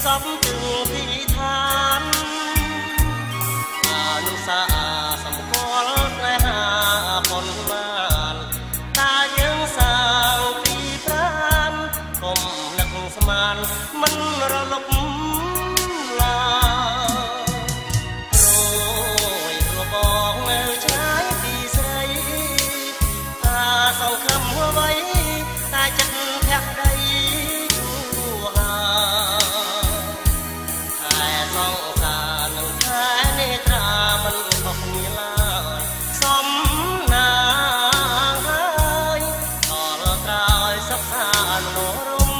บถึงที่ฐานอนุสาสมกลและหาผลมานตายังสาวปีพรานกลมนักสมานมันระลบลาโรยกระบอกเนื้อใช้ปีใสตาสองคำหัวไว้ตาจัดแทบใดอยู่ห่างแต่สองตาหนึ่งแค่เนตรามันบอกมีลายสมนางหายต่อตรายสับสานโนรม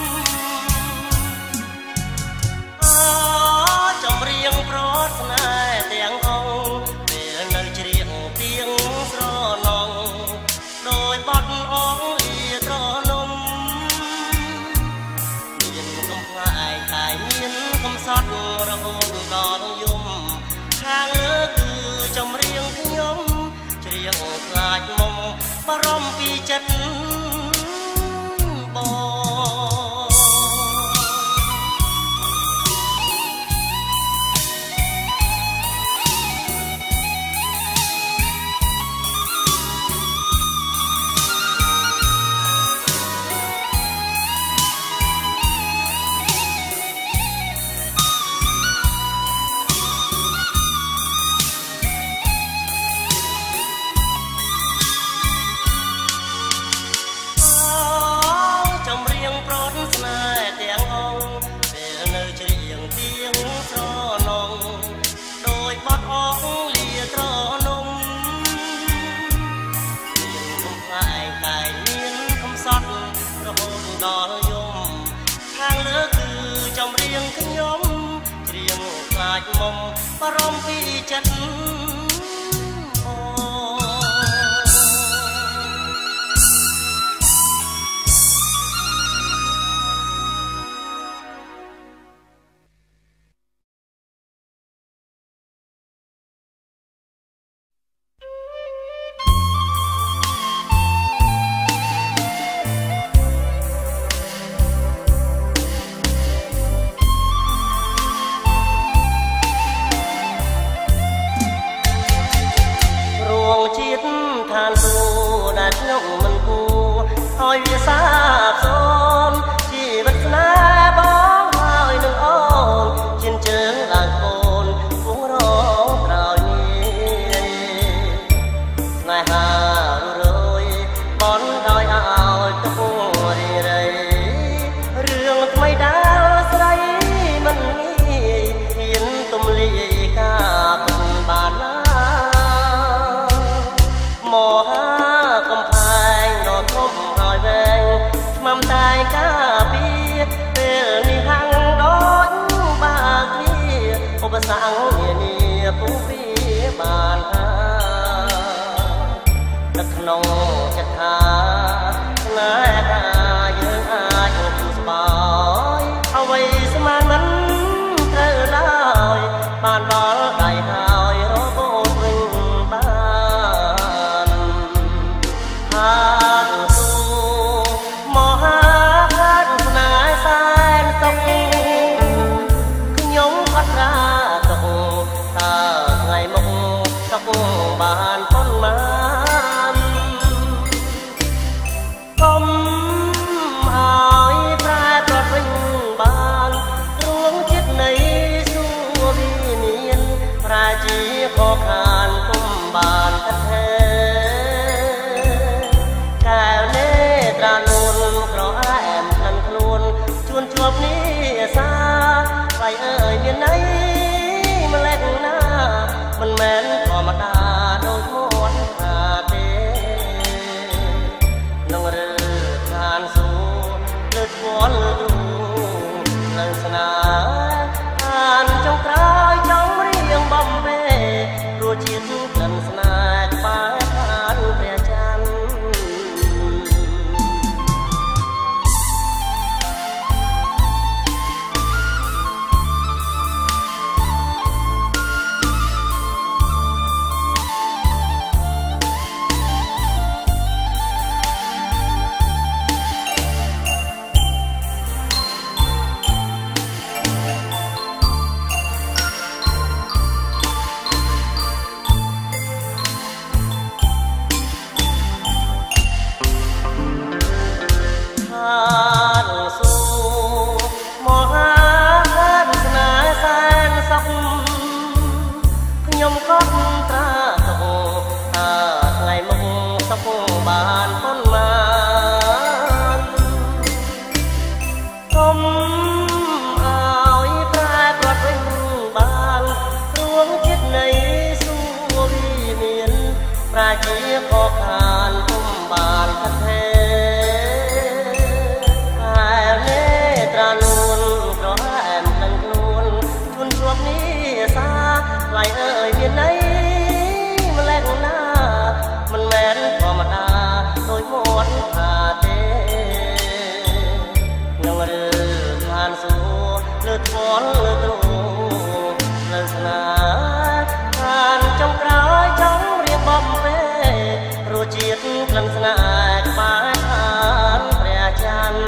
จำเรียงโปรดสนายเตียงองเป็นเนื้อเรียงเตียงสระนองโดยบดองลีตรนมเมียนคำพลายตายเมียนคำสัตว์ระหงดอนยุ่มทางเลือคือจำเรียงขยมเรียงคลายมมบรมปีจัดบดอลยมทางเลือคือจำเรียงขยมเรียงคลายมมบรมปีจันทานสูดัดยงมันกูหอยวิสาบสนชีวิตนาบ้องหอยหนึ่งอ่อนชินเจิงหลังโคนฟุ้งร้องเปล่านี้นายหารู้เลยบอนดอยเอาตะปูรีไรเรื่องไม่ดาวใสมันมีเห็นตุ่มลีกาเป็นบานลามอหากำแพงดอกทมหอยแวงมั่มตายกาปีเป็นนิหังดอนบาคีอุปสรรคเนี่ยผู้ปีบานหานักนองจะทาหน้าตาเยือนอายผู้สบายเอาไว้สมานมันเธอลอยบานบอลได้หายรอโบถึงบ้านทานสู่มอหาพันสนายแสนตกขยมพัดราตกตาไงมงตกบานต้นมันก้มหายแปรปรดวิ่งบานร่วงจิตในสู่วิเนียนราจีขอขานก้มบานแท้แก้วเนตรานุนเพราะแอมคันคลุนชวนจวบนี้ซาไปเอ่ยเมียนไหนมาแลกหน้ามันแม้นธรรมดาโดยมวนขาเตนองเรือทานสู่เลือดวอนดูเลิศสนาอ่านจงกลายจงเรียงบำเพ็ญรัวจิตกันสนาปายทานเปรียจันនសូមកហានស្នេហ៍សែនសុខខ្ញុំក៏ត្រាទុកថ្ងៃមុខសុខបានប៉ុន្មានគុំឲ្យប្រែប្រត់វិញបានរួងចិត្តនៃសួរវិមានប្រជាក៏ខានគុំបានខិតទេថ្លៃអើយមានន័យម្លេះណាមិនមែនធម្មតាដោយមាត់ថាទេនឹងរឿងឋានសួគ៌លើធន់លើទ្រូងលើស្នាឋានចុងក្រោយចង់រៀបបំពេរសជាតិក្លិនស្នេហ៍ក្បែរឋានព្រះច័ន្ទ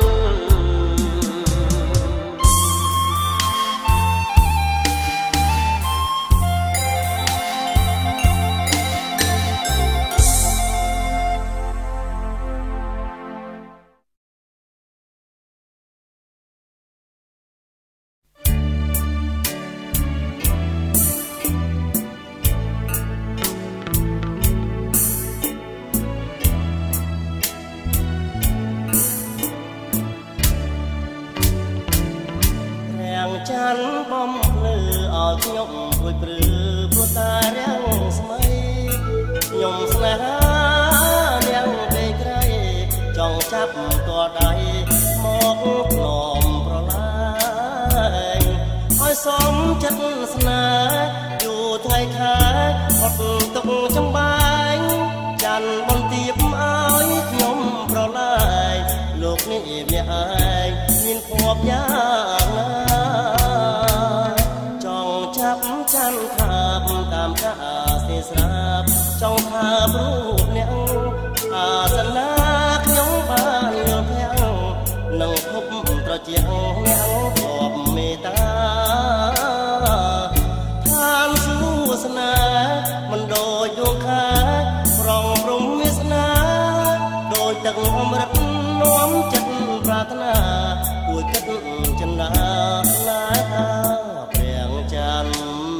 ចាន់បំភ្លឺឲ្យខ្ញុំរួចព្រឺព្រោះតែរាំងស្មីខ្ញុំស្នេហានាងពេកក្រៃចង់ចាប់តរដៃមកផ្នំប្រឡាយឲ្យសមចិត្តស្នេហ៍យូរថ្ងៃខែអត់ទុកចំបាញ់ចាន់បន្ទាបឲ្យខ្ញុំប្រឡាយលោកនេះម្នាក់ឯងមានភ័ព្វយ៉ាងណាចាំខាបតាមការសេស្រាប់ចង់ថារូបអ្នកអាសនាខ្ញុំបានយល់ភាំងនឹងភពត្រជាក់អ្នកគប់មេត្តាឋានសួស្នាមិនដូចដួងខែប្រងព្រំវាសនាដូចទឹកអមរិតនាំចិត្តប្រាថ្នាគួយគិតចិន្តាស្នេហាព្រះច័ន្ទ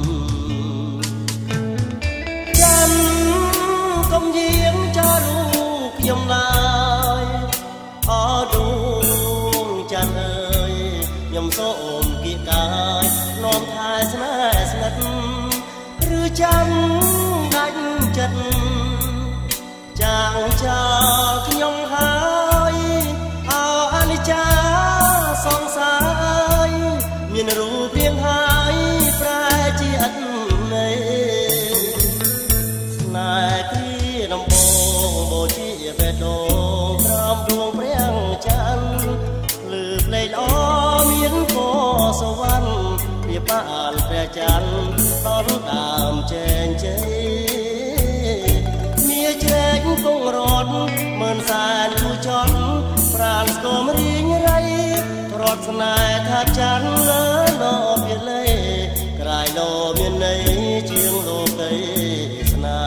កុំយាងចារូបខ្ញុំឡើយអរដួងច័ន្ទអើយខ្ញុំសូមគៀកកាយនាំថែស្នេហ៍ស្និទ្ធឬចាំដាច់ចិត្តចាងចោលខ្ញុំហើយអោអនិច្ចាសង្សារមានរូបរាងហើយប្រែជាអត់នៃស្នេហ៍គ្រាដំបងបូជាបេះដូងក្រោមដួងព្រះច័ន្ទលឺភ្លេងល្អមានពណ៌សវណ្ណវាបានព្រះច័ន្ទដល់ដើមចែងជ័យមាជ្រែកគង់រត់មើលសានគូចន់ប្រានស្គមរៀងរៃរត់ស្នេហ៍ថាច័ន្ទលើលោវាលេក្រៃលោមានន័យជាងលោកីស្នា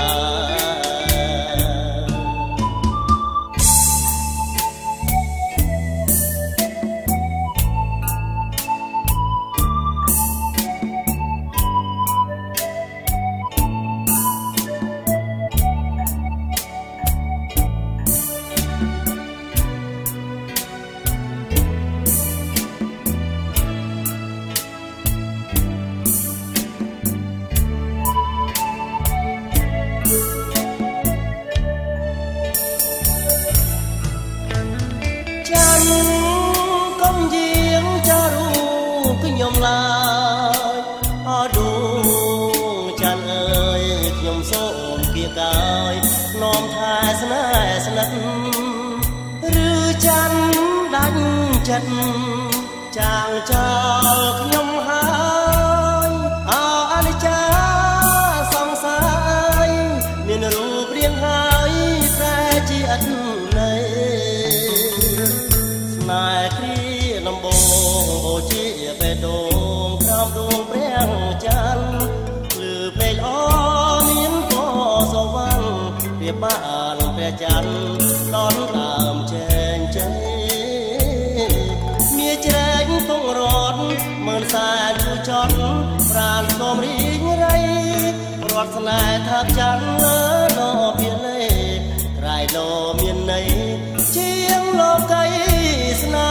ខ្ញុំឡើយអរដួងច័ន្ទអើយខ្ញុំសូមគៀកកាយនាំថែស្នេហ៍ស្និទ្ធឬច័ន្ទដាច់ចិត្តចាងចោលខ្ញុំហើយអោអនិច្ចាសង្សារមានរូបរាងហើយប្រែជាអត់ន័យស្នេហ៍គ្រាដំបងអូជាបេះដូងក្រោមដួងព្រះច័ន្ទលឺភ្លេងល្អមានពណ៌សវណ្ណវាបានព្រះច័ន្ទដល់ដើមចែងជ័យอดสนายทับจันเลอโลเพียเล่ไรโลเมียนในเจียงโลไกสนา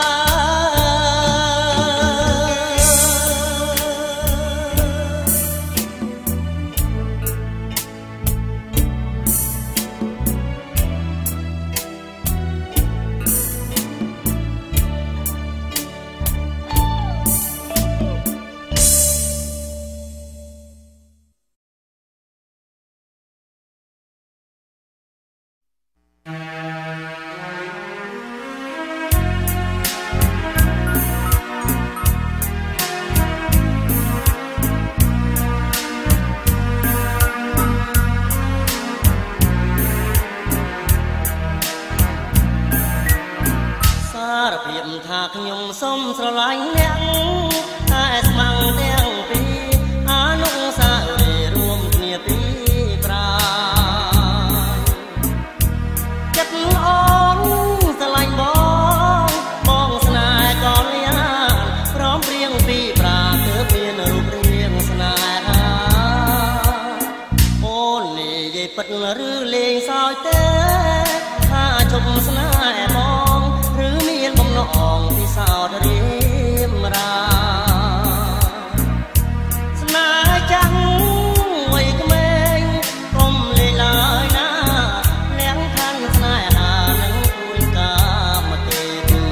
ថាខ្ញុំសូមស្រឡាញ់អ្នកតែស្មងទាំងពីរអនុស្សាវរីយ៍រួមគ្នាពីប្រាចិត្តអូនស្រឡាញ់បងស្នេហ៍ក៏លៀនព្រមព្រៀងពីប្រាទើបមានរូបរាងស្នេហាអូននិយាយពិតឬលេងសើចទេថាជុំស្នេហ៍បងឬមានបំណងពិសោធន៍រៀមរាស្នេហ៍ចាំងវ័យក្មេងកុំលេងឡើយណាលៀងខាងស្នេហានឹងគួយកាមទេ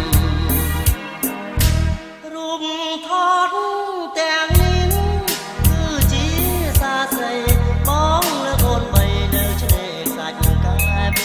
រូបថតទាំងនេះគឺជាសាស្រីបងលើកូនបីនៅឆ្នេរសាច់កែប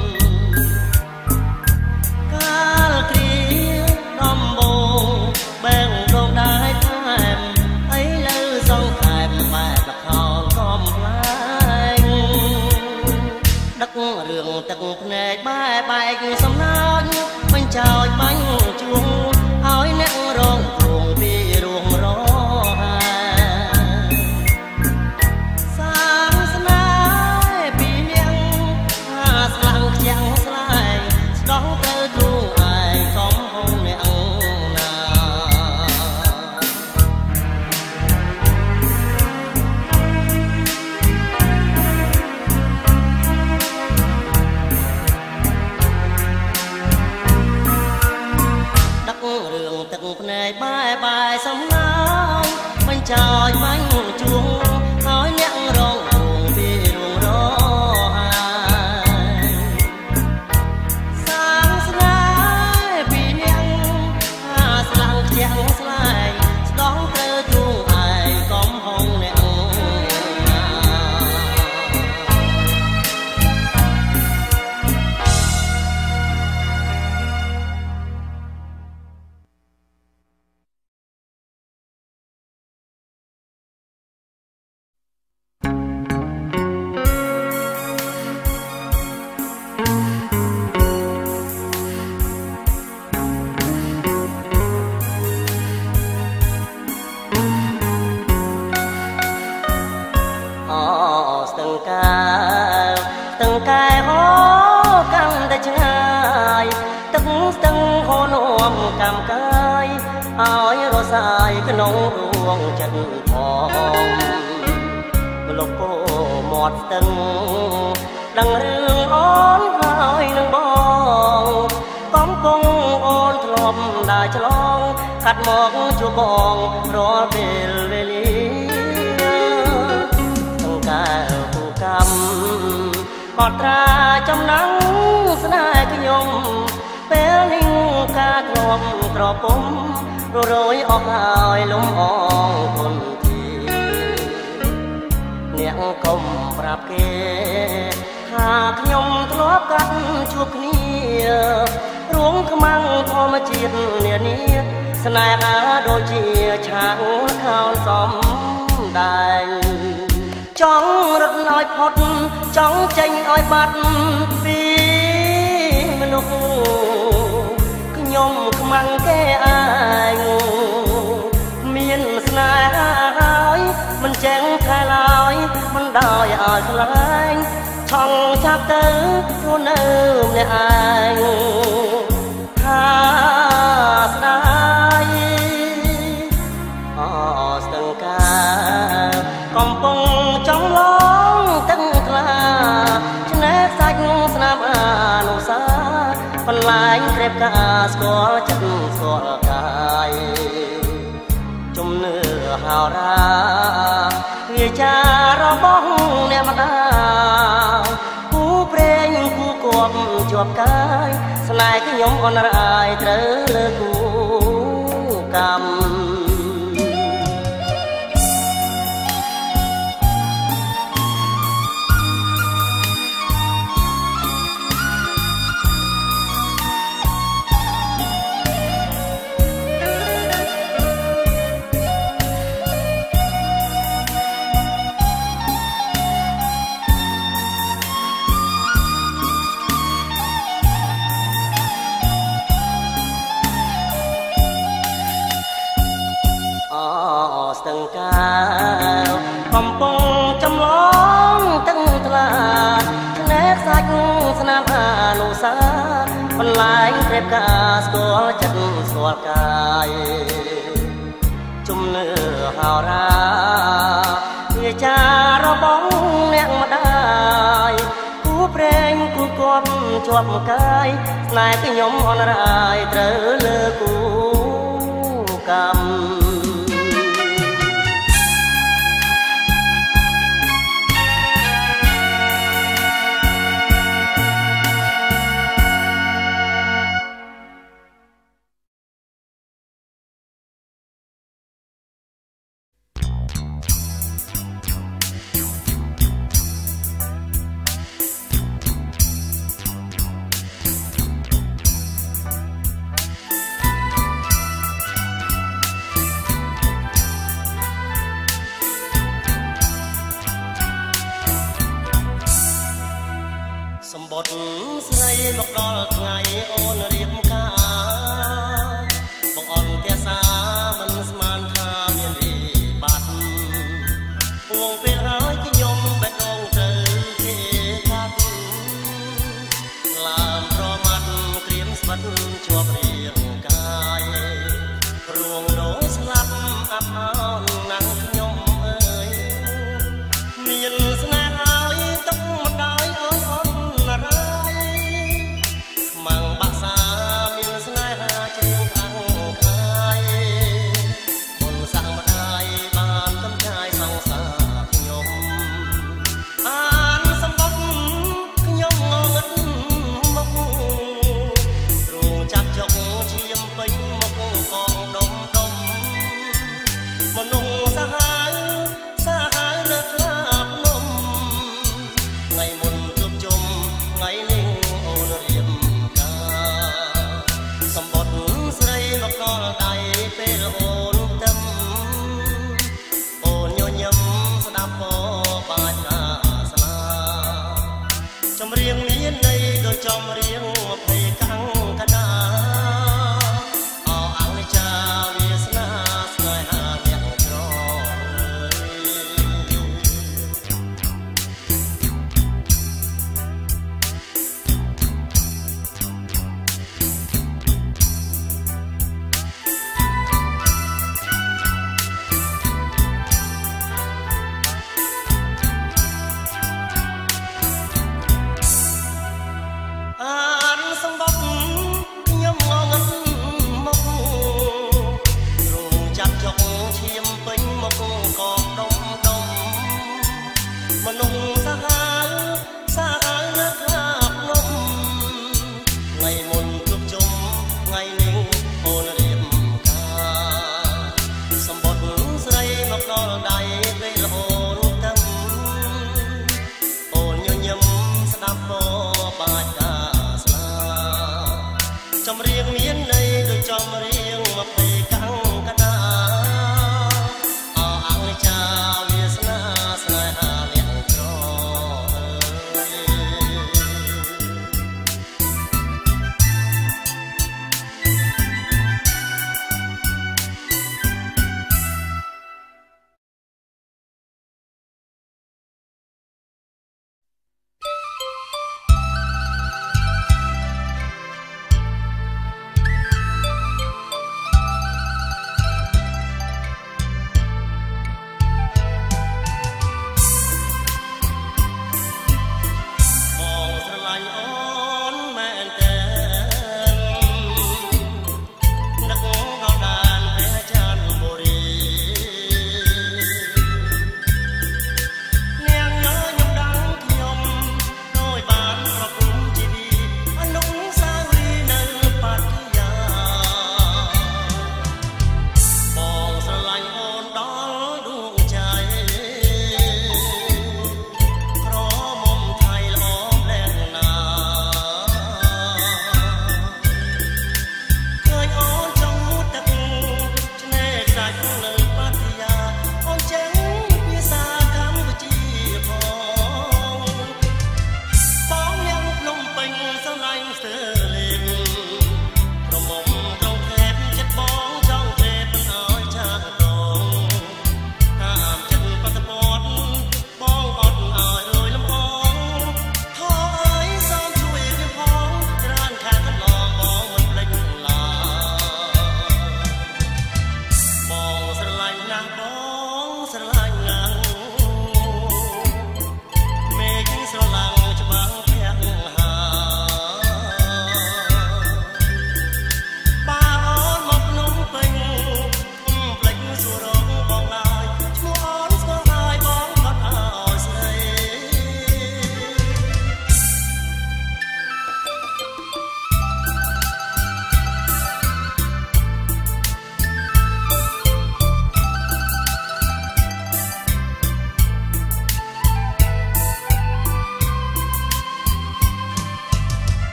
ដំបងបែងដងដែរថែមអីលើសងថែមបែបល្ខោនកំប្លែងដឹករឿងទឹកភ្នែកបែកសំណាញ់បញ្ចោចបាញ់ជួងឲ្យអ្នករងគ្រោះពីរួមរហាសាងស្នេហ៍ពីនាងថាស្លាំងខ្ចាំងស្លាយស្ដោះទៅទ្រូងឯងកំហុងអ្នករឿងទឹកភ្នែកបែសំណាញ់បញ្ចោចបាញ់ជួងឲ្យអ្នករងគ្រោះពីរួមរហាសាងស្នេហ៍ពីនាងថាស្លាំងខ្ចាំងស្លាយស្ដោះទៅទ្រូងឯងកំហុងអ្នកtừng cái hố căng tay trái tức từng hố nôm cầm cái áo rồi sai cái nông ruộng chân phong lục cô một từng đằng rương ón hơi nâng bong tóm cung ôn thọp đại chlong khát mọc chua bong rồi về lý từng cái phù camกอดตราจำนังสนายขยมเปลิงกาทรมกรอบผมโรยออกหายลมอ่องคนทีเนียงคมปราบเกหากขยมทะเลาะกันชุบนี้รวงขมังทอมาจีดเนี่ยนี้สนายอาโดจีช้างข้าวซ้อมได้จ้องรถลอยพดจ้องใจอ้อยบัดปีมนุษย์ขยมขมังแก่อายเมียนสนายหายมันแจ้งแค่ลอยมันได้อ่อยลายช่องชักเตอรู้เนิ่มในอายถ้าสนายสตังกาកំពុងចង់ស្គាល់ចិត្តស្គាល់កាយជំនឿហោរាវាចារបស់អ្នកម្ដាយគូព្រេងគូគប់ជាប់កាយស្នេហ៍ខ្ញុំអនរាយត្រូវលើគូកម្មស្ទឹងកាវកំពុងចម្លងទឹកថ្លាណែសាច់ស្នាមអនុសាបន្លែងព្រៀបការស្គាល់ចិត្តស្គាល់កាយជំនឿហោរាវាចារបស់អ្នកម្ដាយគូព្រេងគូគប់ជាប់កាយស្នេហ៍ខ្ញុំអនរាយត្រូវលើគូកម្ម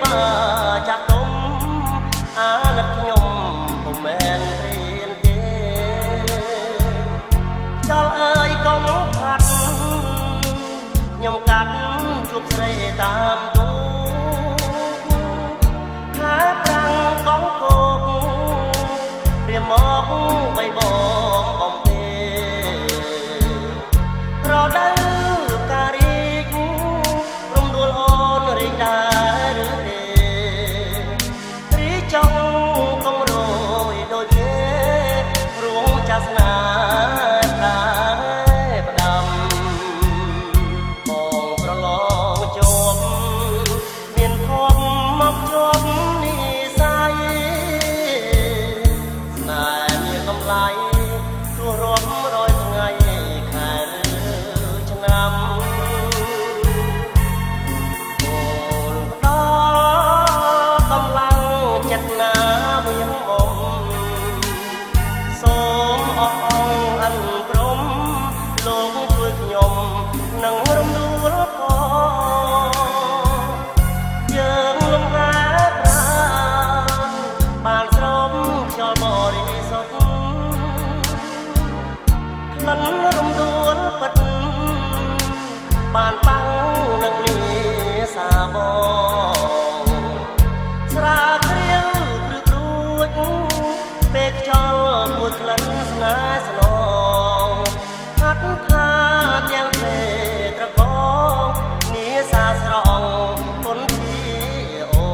វាចាក់ទុំអាណិតខ្ញុំពុំមែនរៀនទេចលអើយកុំផាត់ខ្ញុំកាត់ជួបស្រីតាមទូខាប្រាំងកងគោករៀមមកបៃបងបំពេប្រដៅការីករំដួលអូនរីកដែរឬទេរីចង់កុំរយដូចទេរួមចាសនាតែផ្ដាំបងប្រឡងជាប់មានភពមកជាប់និស័យស្នេហ៍មានតម្លៃទោះរាប់រយថ្ងៃខែឬឆ្នាំអូនផ្ដល់កម្លាំងចិត្តណាមានមុំសូមអរអិនព្រមលោកជួយខ្ញុំនឹងរំដួលផងយើងលំហាប្រាណបានស្រោមខ្យល់បរិសុទ្ធក្លិនរំដួលពិតបានបាំងនឹងលាសាបងស្រាគ្រាវព្រឹករួចពេលខ្យល់មួយក្លិនស្នេហ៍ស្នងហាត់ថាទាំងពេលត្រកងនាសាស្រងគុនទីអូ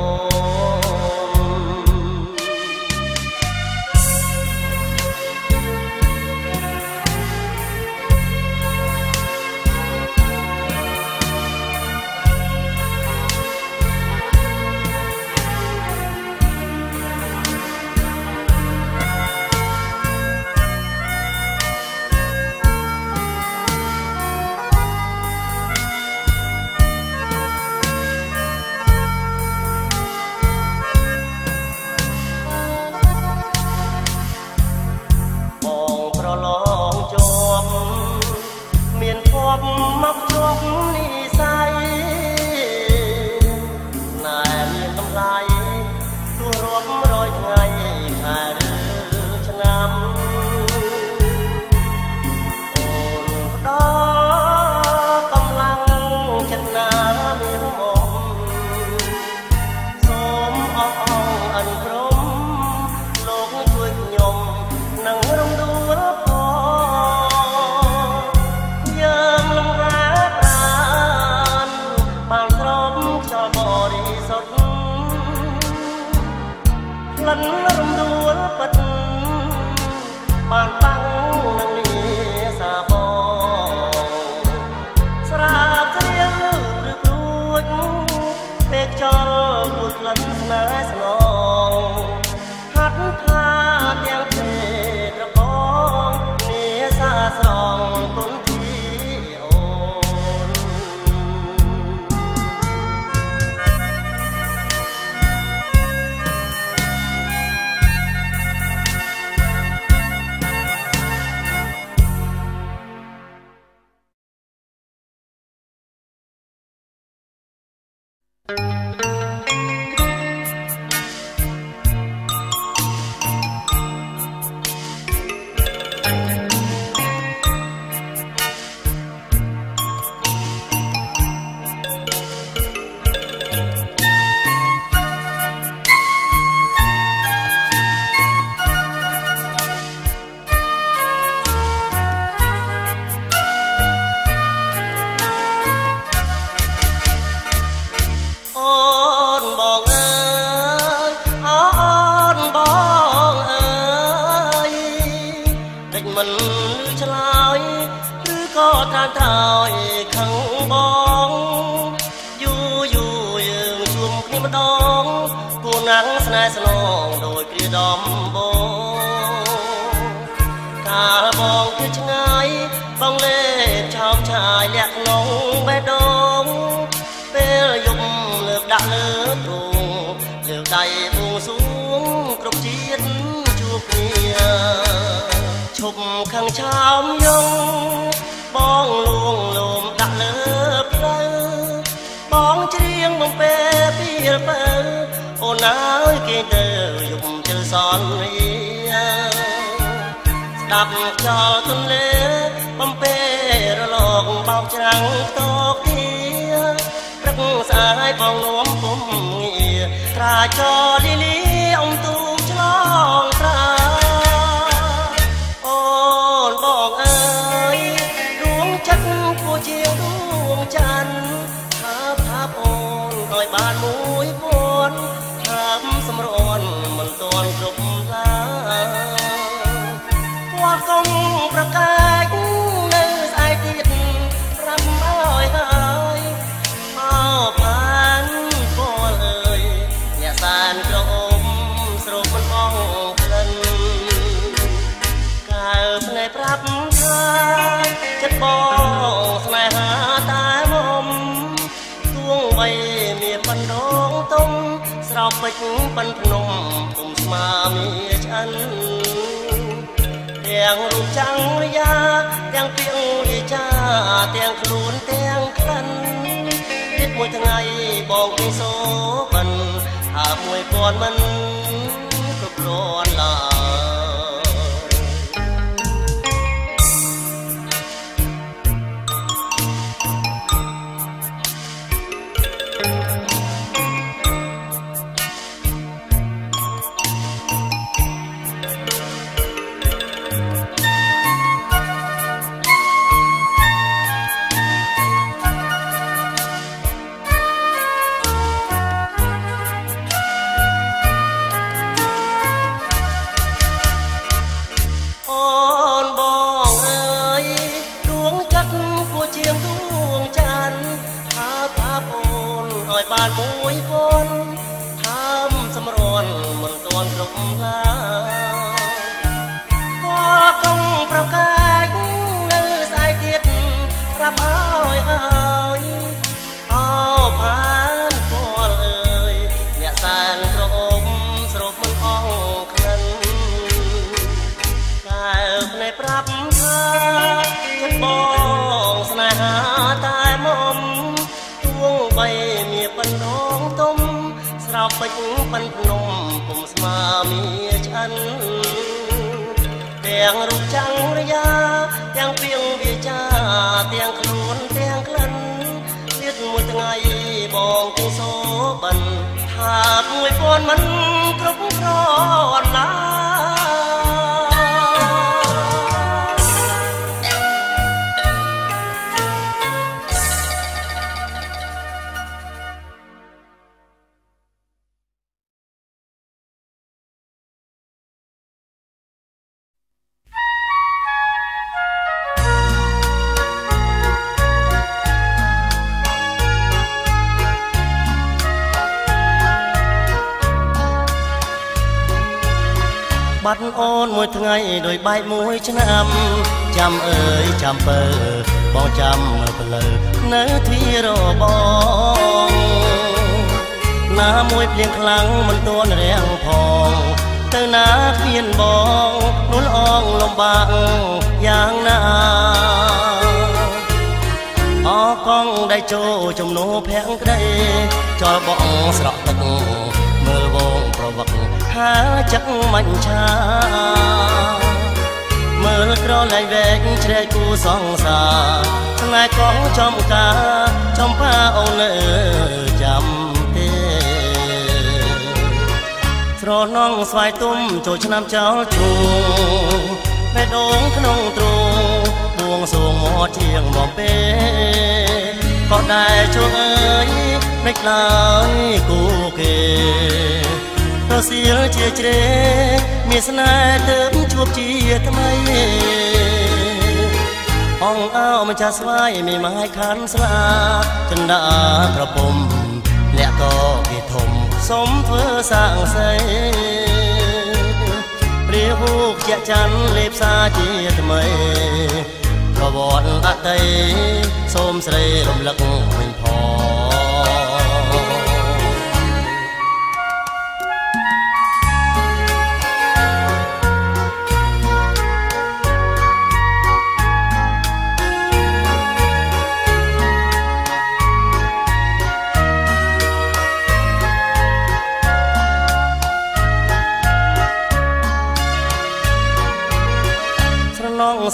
មកជាប់និស័យណែមានតម្លៃទោះរាប់រយថ្ងៃខែឬឆ្នាំអូនផ្ដល់កម្លាំងចិត្តណាមានមុំសូមអរអិនព្រមលោកជួយខ្ញុំនឹងរំដួលក្លិនរំដួលពិតបានបាំងនឹងលាសាបងស្រាគ្រាវព្រឹករួចពេលខ្យល់មួយក្លិនស្នេហ៍ស្នងហាត់ថាទាំងពេលត្រកងនាសាស្រងគុនទីអូនត្រើយខាងបងយូរយើងជួបគ្នាម្ដងគួរណាំងស្នេហ៍ស្នងដោយគ្រាដំបងកាលបងគឺឆ្ងាយបងលេបឆោមឆាយលាក់ក្នុងបេះដូងពេលយប់លើកដាក់លើទ្រូងលើកដៃបួងសួងគ្រប់ជាតិជួបគ្នាឈប់ខាងឆោមយងបងលួងលោមដាក់លើផ្លូវបងច្រៀងបំពេពីលពើណាយគេទៅយប់ជិលសនរីស្ដាប់ចោលទន្លេបំពេលរលកបោកច្រាំងតោកទីព្រឹកស្អាយបងនំពុំងារត្រាចោលលីអ៊ំទូឆ្លងត្រាអូនបងអើយដួងចិត្តគួរជាដួងច័ន្ទថាអូនឲ្យបានមួយពួនថាសម្រន់មិនទាន់គ្រប់ឡាគាត់កុំប្រកាសនៅស្អែកទៀតប្រាប់ឲ្យហើយមកបានពលអើយអ្នកសានក្រអូមស្រោបមិនអងក្លិនកើបនៃប្រាប់ថាចិត្តបងស្នេហាតែមុំទួងបីមានបណ្ដងទុំស្រោបពេជ្រប៉ុនភ្នំគុំស្មាមានឆ្អិនទាំងរូបចាំងរយាទាំងពីងវិចាទាំងខ្លួនទាំងក្លិនទៀតមួយថ្ងៃបងគេសូបិនថាមួយពាន់មិនគ្រប់គ្រាន់ឡើយបានមួយពុនថាសម្រន់មិនទាន់គ្រប់ឡាក៏កុំប្រកាសនៅស្អែកទៀតប្រាប់ឲ្យហើយអោបានពលអើយអ្នកសានក្រអូមស្រោបមិនអងក្លិនកើបនៃប្រាប់ថាចិត្តបងស្នេហាតែមុំទួងបីមានបណ្ដងទុំស្រោបពេជ្រប៉ុនភ្នំពុំស្មាមានឆ្អិនទាំងរូបចាំងរយាទាំងពីងវាចាទាំងខ្លួនទាំងក្លិនទៀតមួយថ្ងៃបងគេសូបិនថាមួយពាន់មិនគ្រប់គ្រាន់ឡើបាត់អូនមួយថ្ងៃដោយបែកមួយឆ្នាំចាំអើយចាំពើបងចាំនៅផ្លូវនៅទីរបងណាមួយភ្លៀងខ្លាំងមិនទាន់រាំងផងទៅណាគ្មានបងនួនអងលំបាកយ៉ាងណាអកងได้ចូលជំនោភ័ក្រក្តីចលបងស្រក់ទឹកមើលវងប្រវឹកហាចឹកមិនឆាមើលក្រលែងវែកជ្រែកគូសង្សារស្នេហ៍កងចំការចំផាអូននៅចាំទេស្រណងស្វាយទុំចូលឆ្នាំចោលជូបេះដូងក្នុងទ្រូងបួងសួងមកជាងមកពេលក៏ដែរជួអើយមិនខ្លាយគូគេរសៀលជាជ្រេមានស្នេហ៍ទៅជួបជាថ្មីអងអោម្ចាស់ស្វាយមានម៉ាយខាន់ស្លាចិនដាក្រពុំលាក់ក៏គេធំសុំធ្វើសាងសីព្រាវូកជាច័ន្ទលេបសាជាថ្មីប្រវត្តិអតីតសូមស្រីរំលឹកវិញផង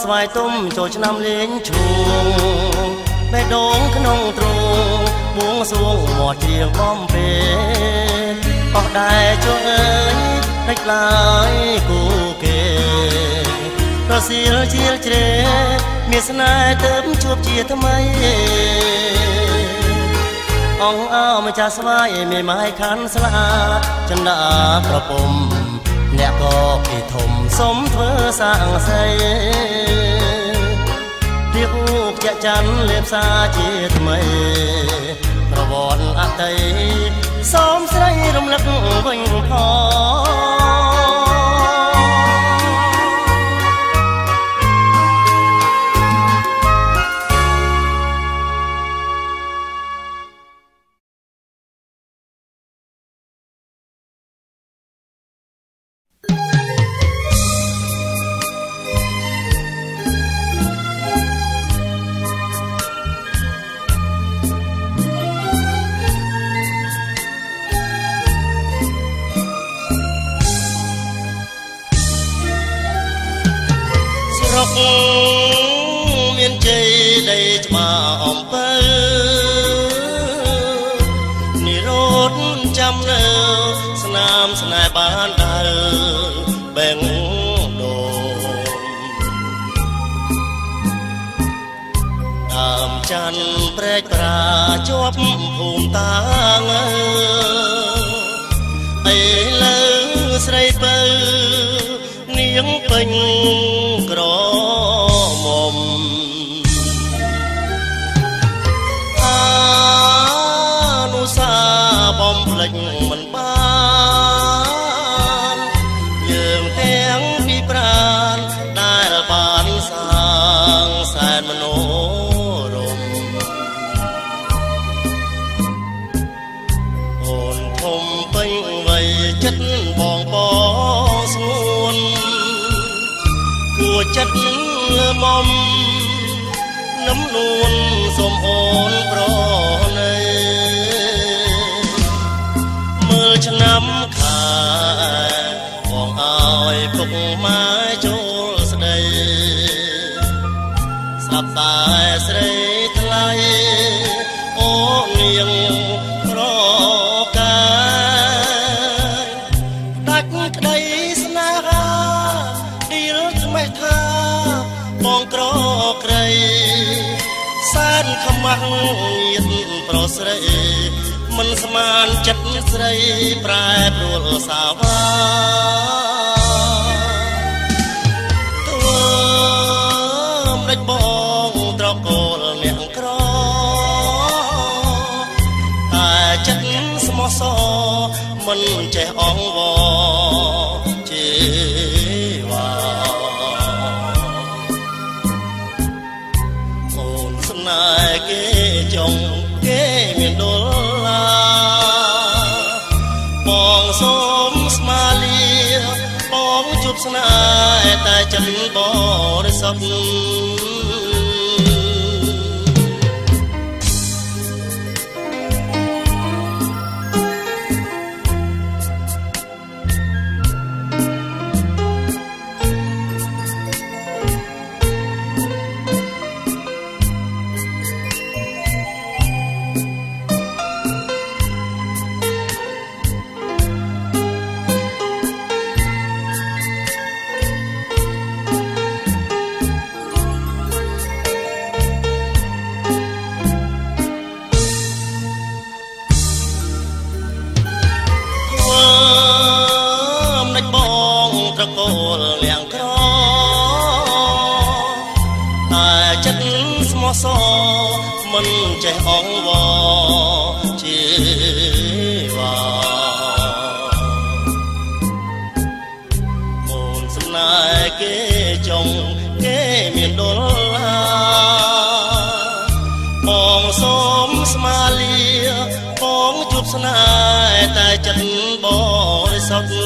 ស្វាយទុំចូលឆ្នាំលេងឈូងបេះដូងក្នុងទ្រូងបួងសួងមកជាងបំពេអស់ដែរជួនអើយដាច់ឡាយគូគេប្រសៀលជាលជ្រេមានស្នេហ៍ទៅជួបជាថ្មីអងអើម្ចាស់ស្វាយមេម៉ាយខាន់ស្លាចិនដាប្រពំអ្នកក៏ពីធំសុំធ្វើសាងសីរៀបរូបជាច័ន្ទលេបសាជាថ្មីប្រវត្តិអតីតសូមស្រីរំលឹកវិញផងមានជ័យដីច្បាអំពើនិរោធចាំនៅស្នាមស្នេហ៍បានដើរបេងដូងដើមច័ន្ទព្រែកប្រាជាប់ភូមិតាងអីលើស្រីពៅនាងពេញក្រមុំអានុសាបំភ្លេចមិនបានយើងទាំងពីប្រានដែលបានសាងសែនមនោរម្យអូនធំពេញវ័យចិត្តបងស្ងួនគួរចិត្តលើមុំនំនួនសូមអូនប្រណីមើលឆ្នាំខែបងឲ្យពុកម៉ែចូលស្ដីស្ដាប់តែស្រីថ្លៃអូនាងប្រកាយដាច់ក្តីស្នេហាឌីលថ្មេះថាបងក្រក្រៃសែនខ្មាស់ញាតប្រុសស្រីមិនស្មានចិត្តស្រីប្រែប្រួលសាវាធ្វើមិនដេចបងត្រកូលអ្នកក្រតែចិត្តស្មោះសរមិនចេះអង្វរជីវ៉ាអូនស្នេហ៍គេចង់គេមានដុល្លារបងសូមស្មាលាបងជួបស្នេហ៍តែចិត្តបរិសុទ្ធត្រកូលលៀងក្រតែចិត្តស្មោះសរមិនចេះអង្វរជីវ៉ាអូនស្នេហ៍គេចង់គេមានដុល្លារបងសូមស្មាលាបងជួបស្នេហ៍តែចិត្តបរិសុទ្ធ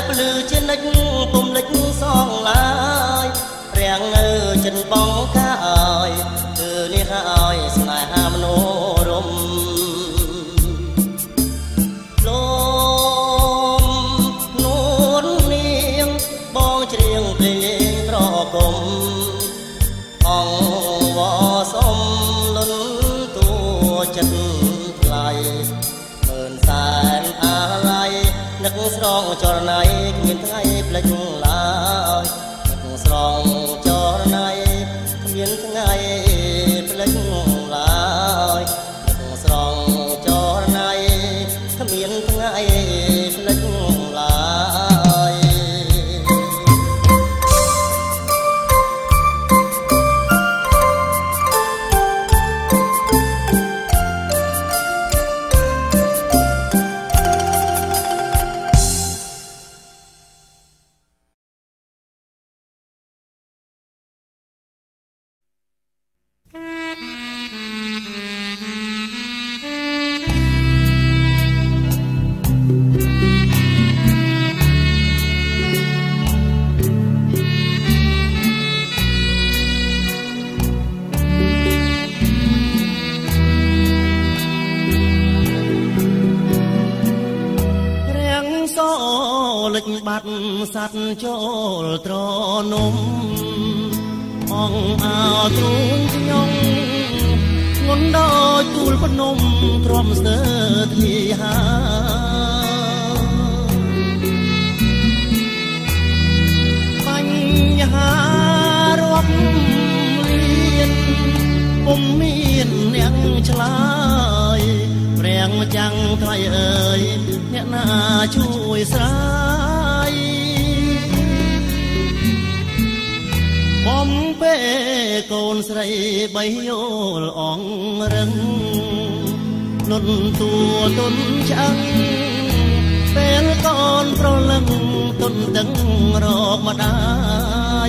ភ្លឺជានិច្ចពុំលិចសងឡើយរាំងនៅចិនបងកាអើយគឺនេះហើយស្នេហាមនោរម្យលំនួននាងបងច្រៀងភ្លេងប្រគំអង្គវសំលន់តួចិត្តថ្លៃមើលសែនអាឡ័យនឹកស្រងចរណៃគ្មានថ្ងៃផ្លេចឡើយនឹកស្រងចរណៃគ្មានថ្ងៃផ្លេចឡើយនឹកស្រងចរណៃគ្មានថ្ងៃផ្លេចឡើយលិចបាត់សัตว์ចូលត្រនំអងអោទ្រូងខ្ញុំងន់ដោយទូលភ្នំទ្រាំស្ទើធាហាបញ្ហារាប់លានពុំមានអ្នកឆ្លើយព្រះម្ចាំងថ្លៃអើយអ្នកណាជួយស្រាយបំពេកូនស្រីបីយល់អងរឹងលុនតួទុនឆ្អឹងពេលកូនប្រលឹងទុនដឹងរកម្ដាយ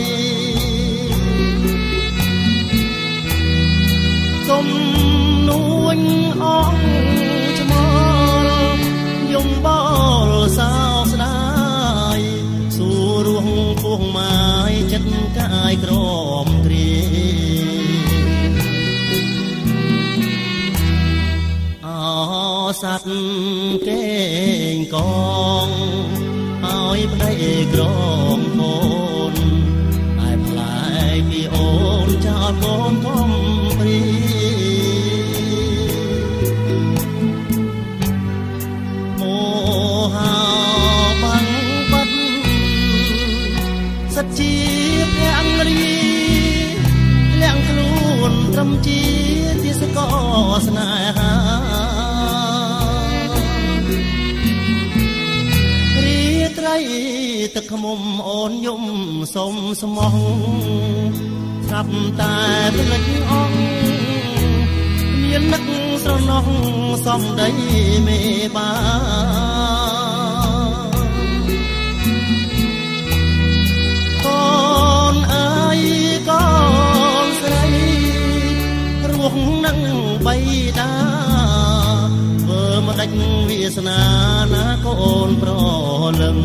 សុំនួញអងឆ្មោលយំបលសោកស្ដាយសួររួងពោះម៉ាយចិត្តកាយក្រមគ្រាអសัตว์កេងកងឲ្យប្តីក្រមអូនតែផ្លែពីអូនចោលកូនធំព្រីសច្ជាភង្រីលាក់ខ្លួនត្រឹមជាទាសកស្នេហារីត្រីទឹកខ្មុំអូនយំសុំស្មោះស្រាប់តែភ្លេចអងមាននឹកស្រណោះសំដីមេបាកូនអើយកូនស្រីរស់នឹងបៃតាធ្វើមកដាច់វាសនាណាកូនប្រលឹង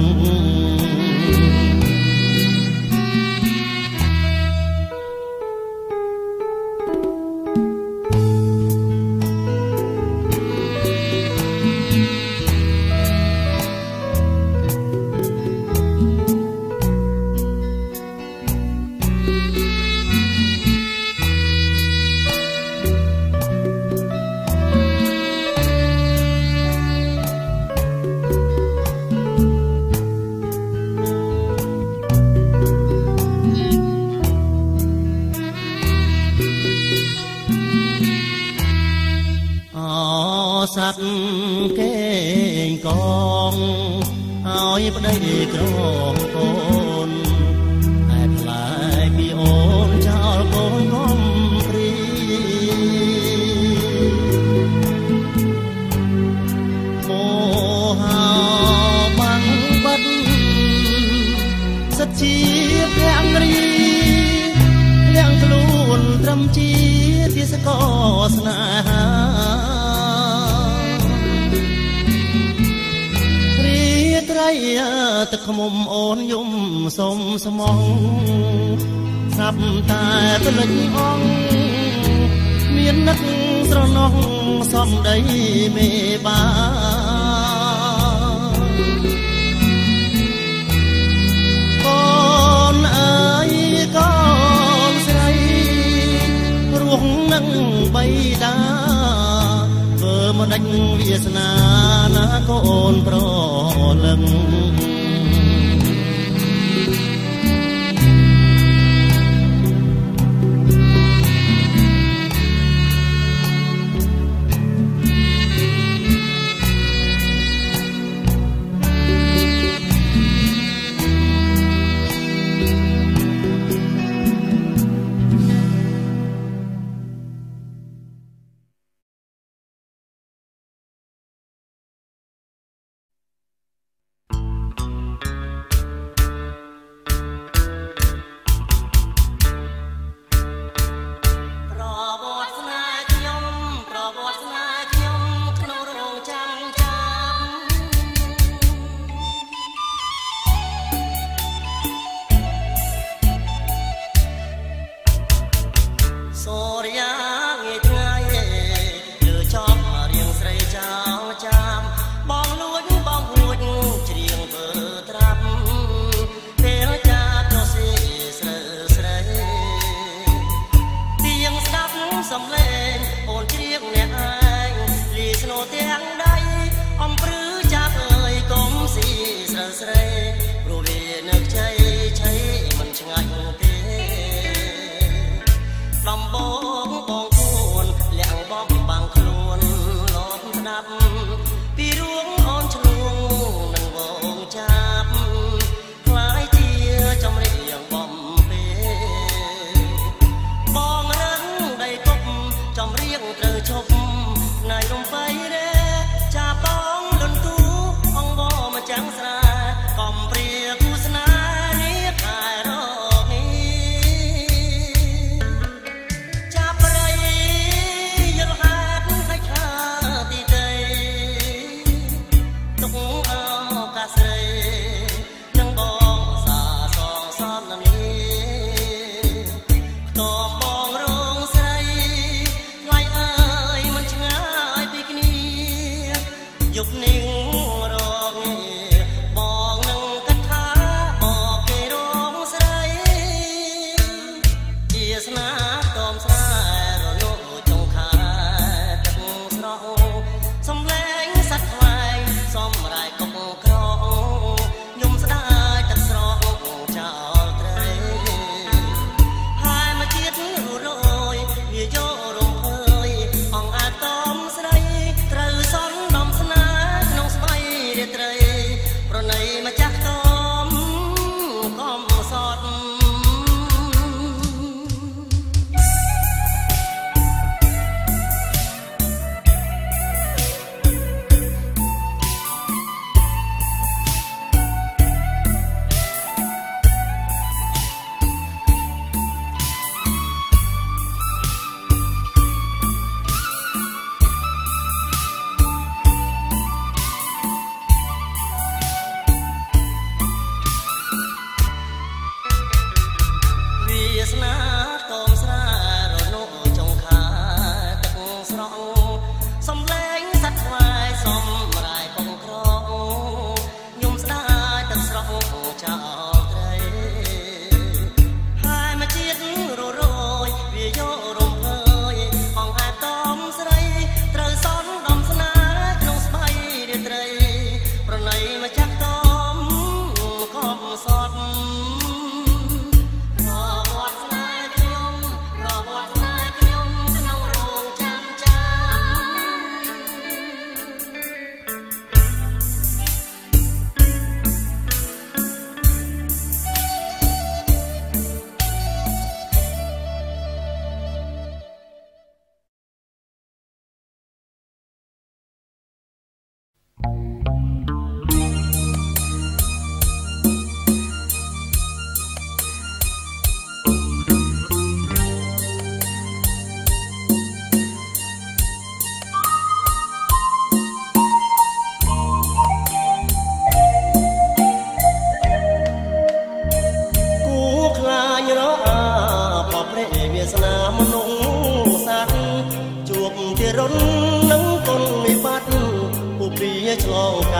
សัตว์កេងកងឲ្យប្តីក្រងកូនតែផ្លែពីអូនចោលកូនងំព្រីមោហោបាំងបាត់សច្ជាភង្រីលាក់ខ្លួនត្រឹមជាទាសកស្នេហាត្រីទឹកខ្មុំអូនយំសុំស្មងសាប់តែភ្លេចអងមាននឹកស្រណោះសំដីមេបាកូនអើយកូនស្រីរស់នឹងបៃតាធ្វើមកដាច់វាសនាណាកូនប្រលឹង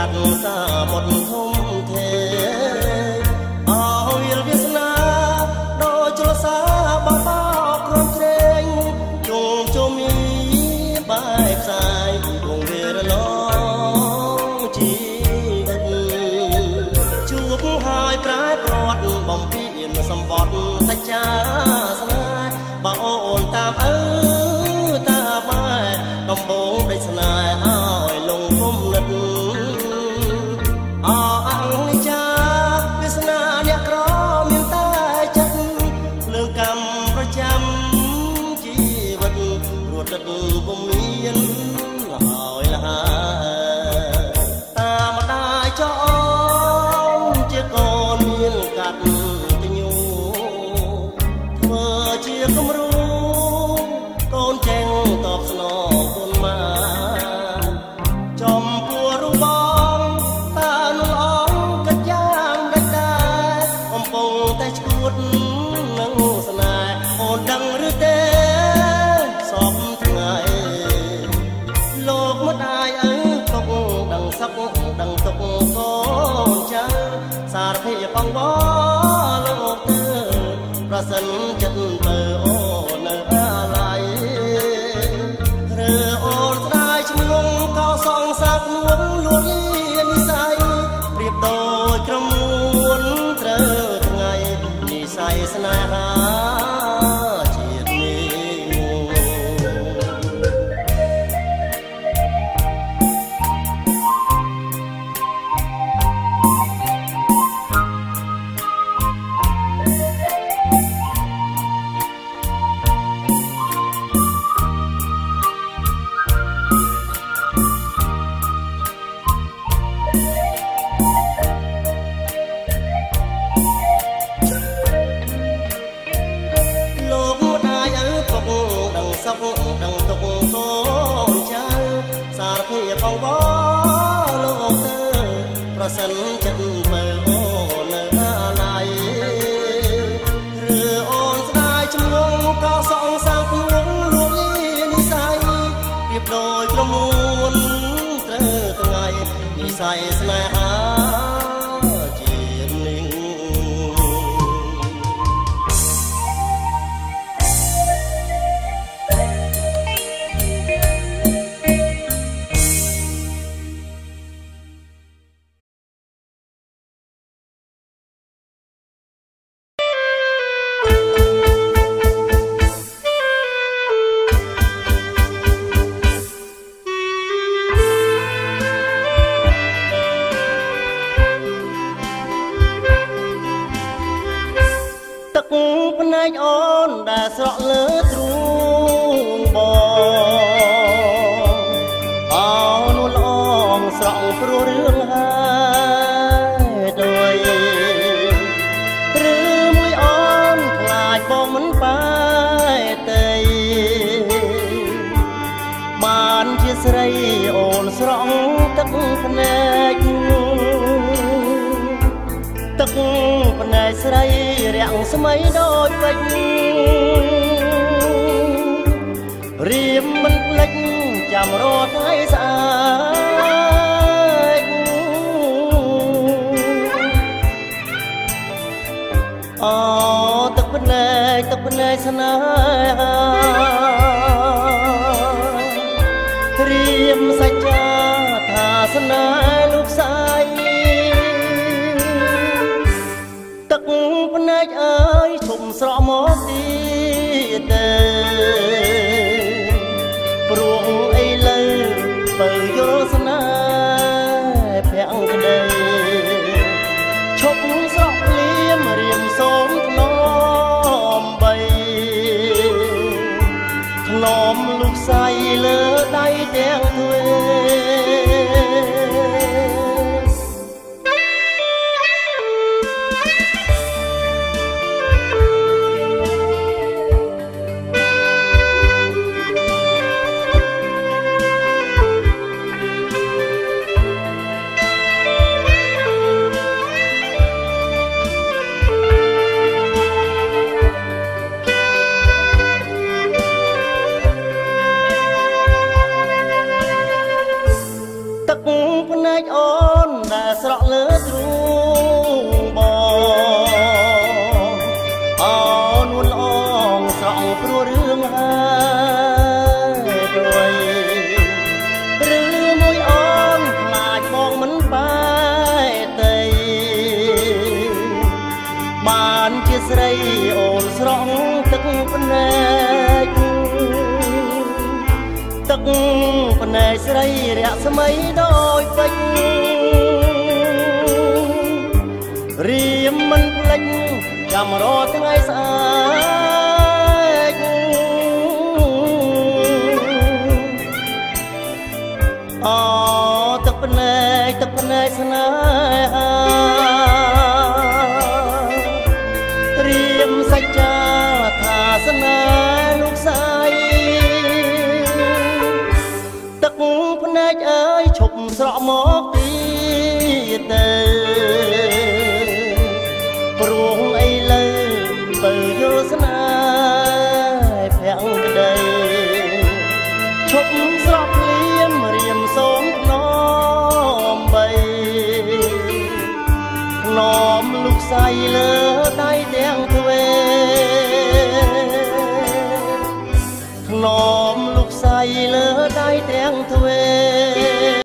កាត់សាមុតធំធេអោយវាសនាដោយចលសាបបោក្រំត្រេងជុំជុំមីបែបផ្សាយគង់វារឡងជីវិតជួបហើយប្រែប្រត់បំពេញសម្បត្តិសច្ចាស្នេហ៍បើអូនតាមឪតាមម៉ែដំបងដេចស្នេហ៍ឲ្យលងគុំនិតអអង្គចាវាសនាអ្នកក្រមានតែចិត្តភ្លើងកម្មប្រចាំជីវិតរត់ទឹកពុំមានហើយលហាតាមដាយចោលជាកូនមានកាត់ទញូធ្វើជាគំរូកូនចេញតបស្នងគុណមកចំពោះរូបបងតានុអងកាត់យ៉ាងដាច់ដែរអំពងតែឈួតនឹងស្នេហ៍អូនដឹងឬទេសពថ្ងៃលោកមិនអាយអើទុកដឹងសឹកដឹងទុកកូនចៅសារភ័យបងលោកទៅប្រសិនចិត្តទៅអូននៅអាឡ័យឬអូនស្ដាយឈ្មោះក៏សងសាក់នួនលួននិស័យប្រៀបដូចក្រមួនត្រូវថ្ងៃនិស័យស្នេហាជាតិនេះសពដឹងទុកកូនចៅសារភ័យបងលោកទៅប្រសិនចិត្តមើលអូននៅអាឡ័យឬអូនស្ដាយឈ្មោះក៏សងសាំងខ្លួនលួងនិស័យប្រៀបដូចក្រមួនត្រូវថ្ងៃនិស័យស្នេហាជាតិនេះភ្នែកអូនដែលស្រក់លើទ្រូងបងអោនួនអងស្រក់ព្រោះរឿងហើយដោយឬមួយអូនខ្លាចបងមិនបែទេបានជាស្រីអូនស្រក់ទឹកភ្នែកទឹកភ្នែកស្រីរាំងស្មៃដូចពេជ្ររៀមមិនភ្លេចចាំរត់ថ្ងៃស្អាតអូទឹកភ្នែកស្នេហារៀមសច្ចាថាស្នេហ៍លោកស្អីទឹកភ្នែកអើយឈុំស្រក់មកទៀតទេព្រោះអីលើបើយល់ស្នេហ៍ភាំងក្ដីឈប់ស្រក់លៀមរៀមសូមថ្នមបីថ្នមលុកស្អីលើដៃទាំងទ្វេភ្នែកអូដែលស្រក់លើទ្រូងបងអោនួនល្អងស្រង់ព្រោះរឿងហើយដោយឬមួយអងខ្លាចបងមិនបែកទេបានជាស្រីអូនស្រង់ទឹកភ្នែកទឹកភ្នែកស្រីរស្មីដោយពេជ្ររៀមមិនភ្លេចចាំរកថ្ងៃស្អាតអូទឹកភ្នែកស្នេហារៀមសច្ចាថាសនាលោកស្រីទឹកភ្នែកអើយឈប់ស្រក់មកទៀតទៅ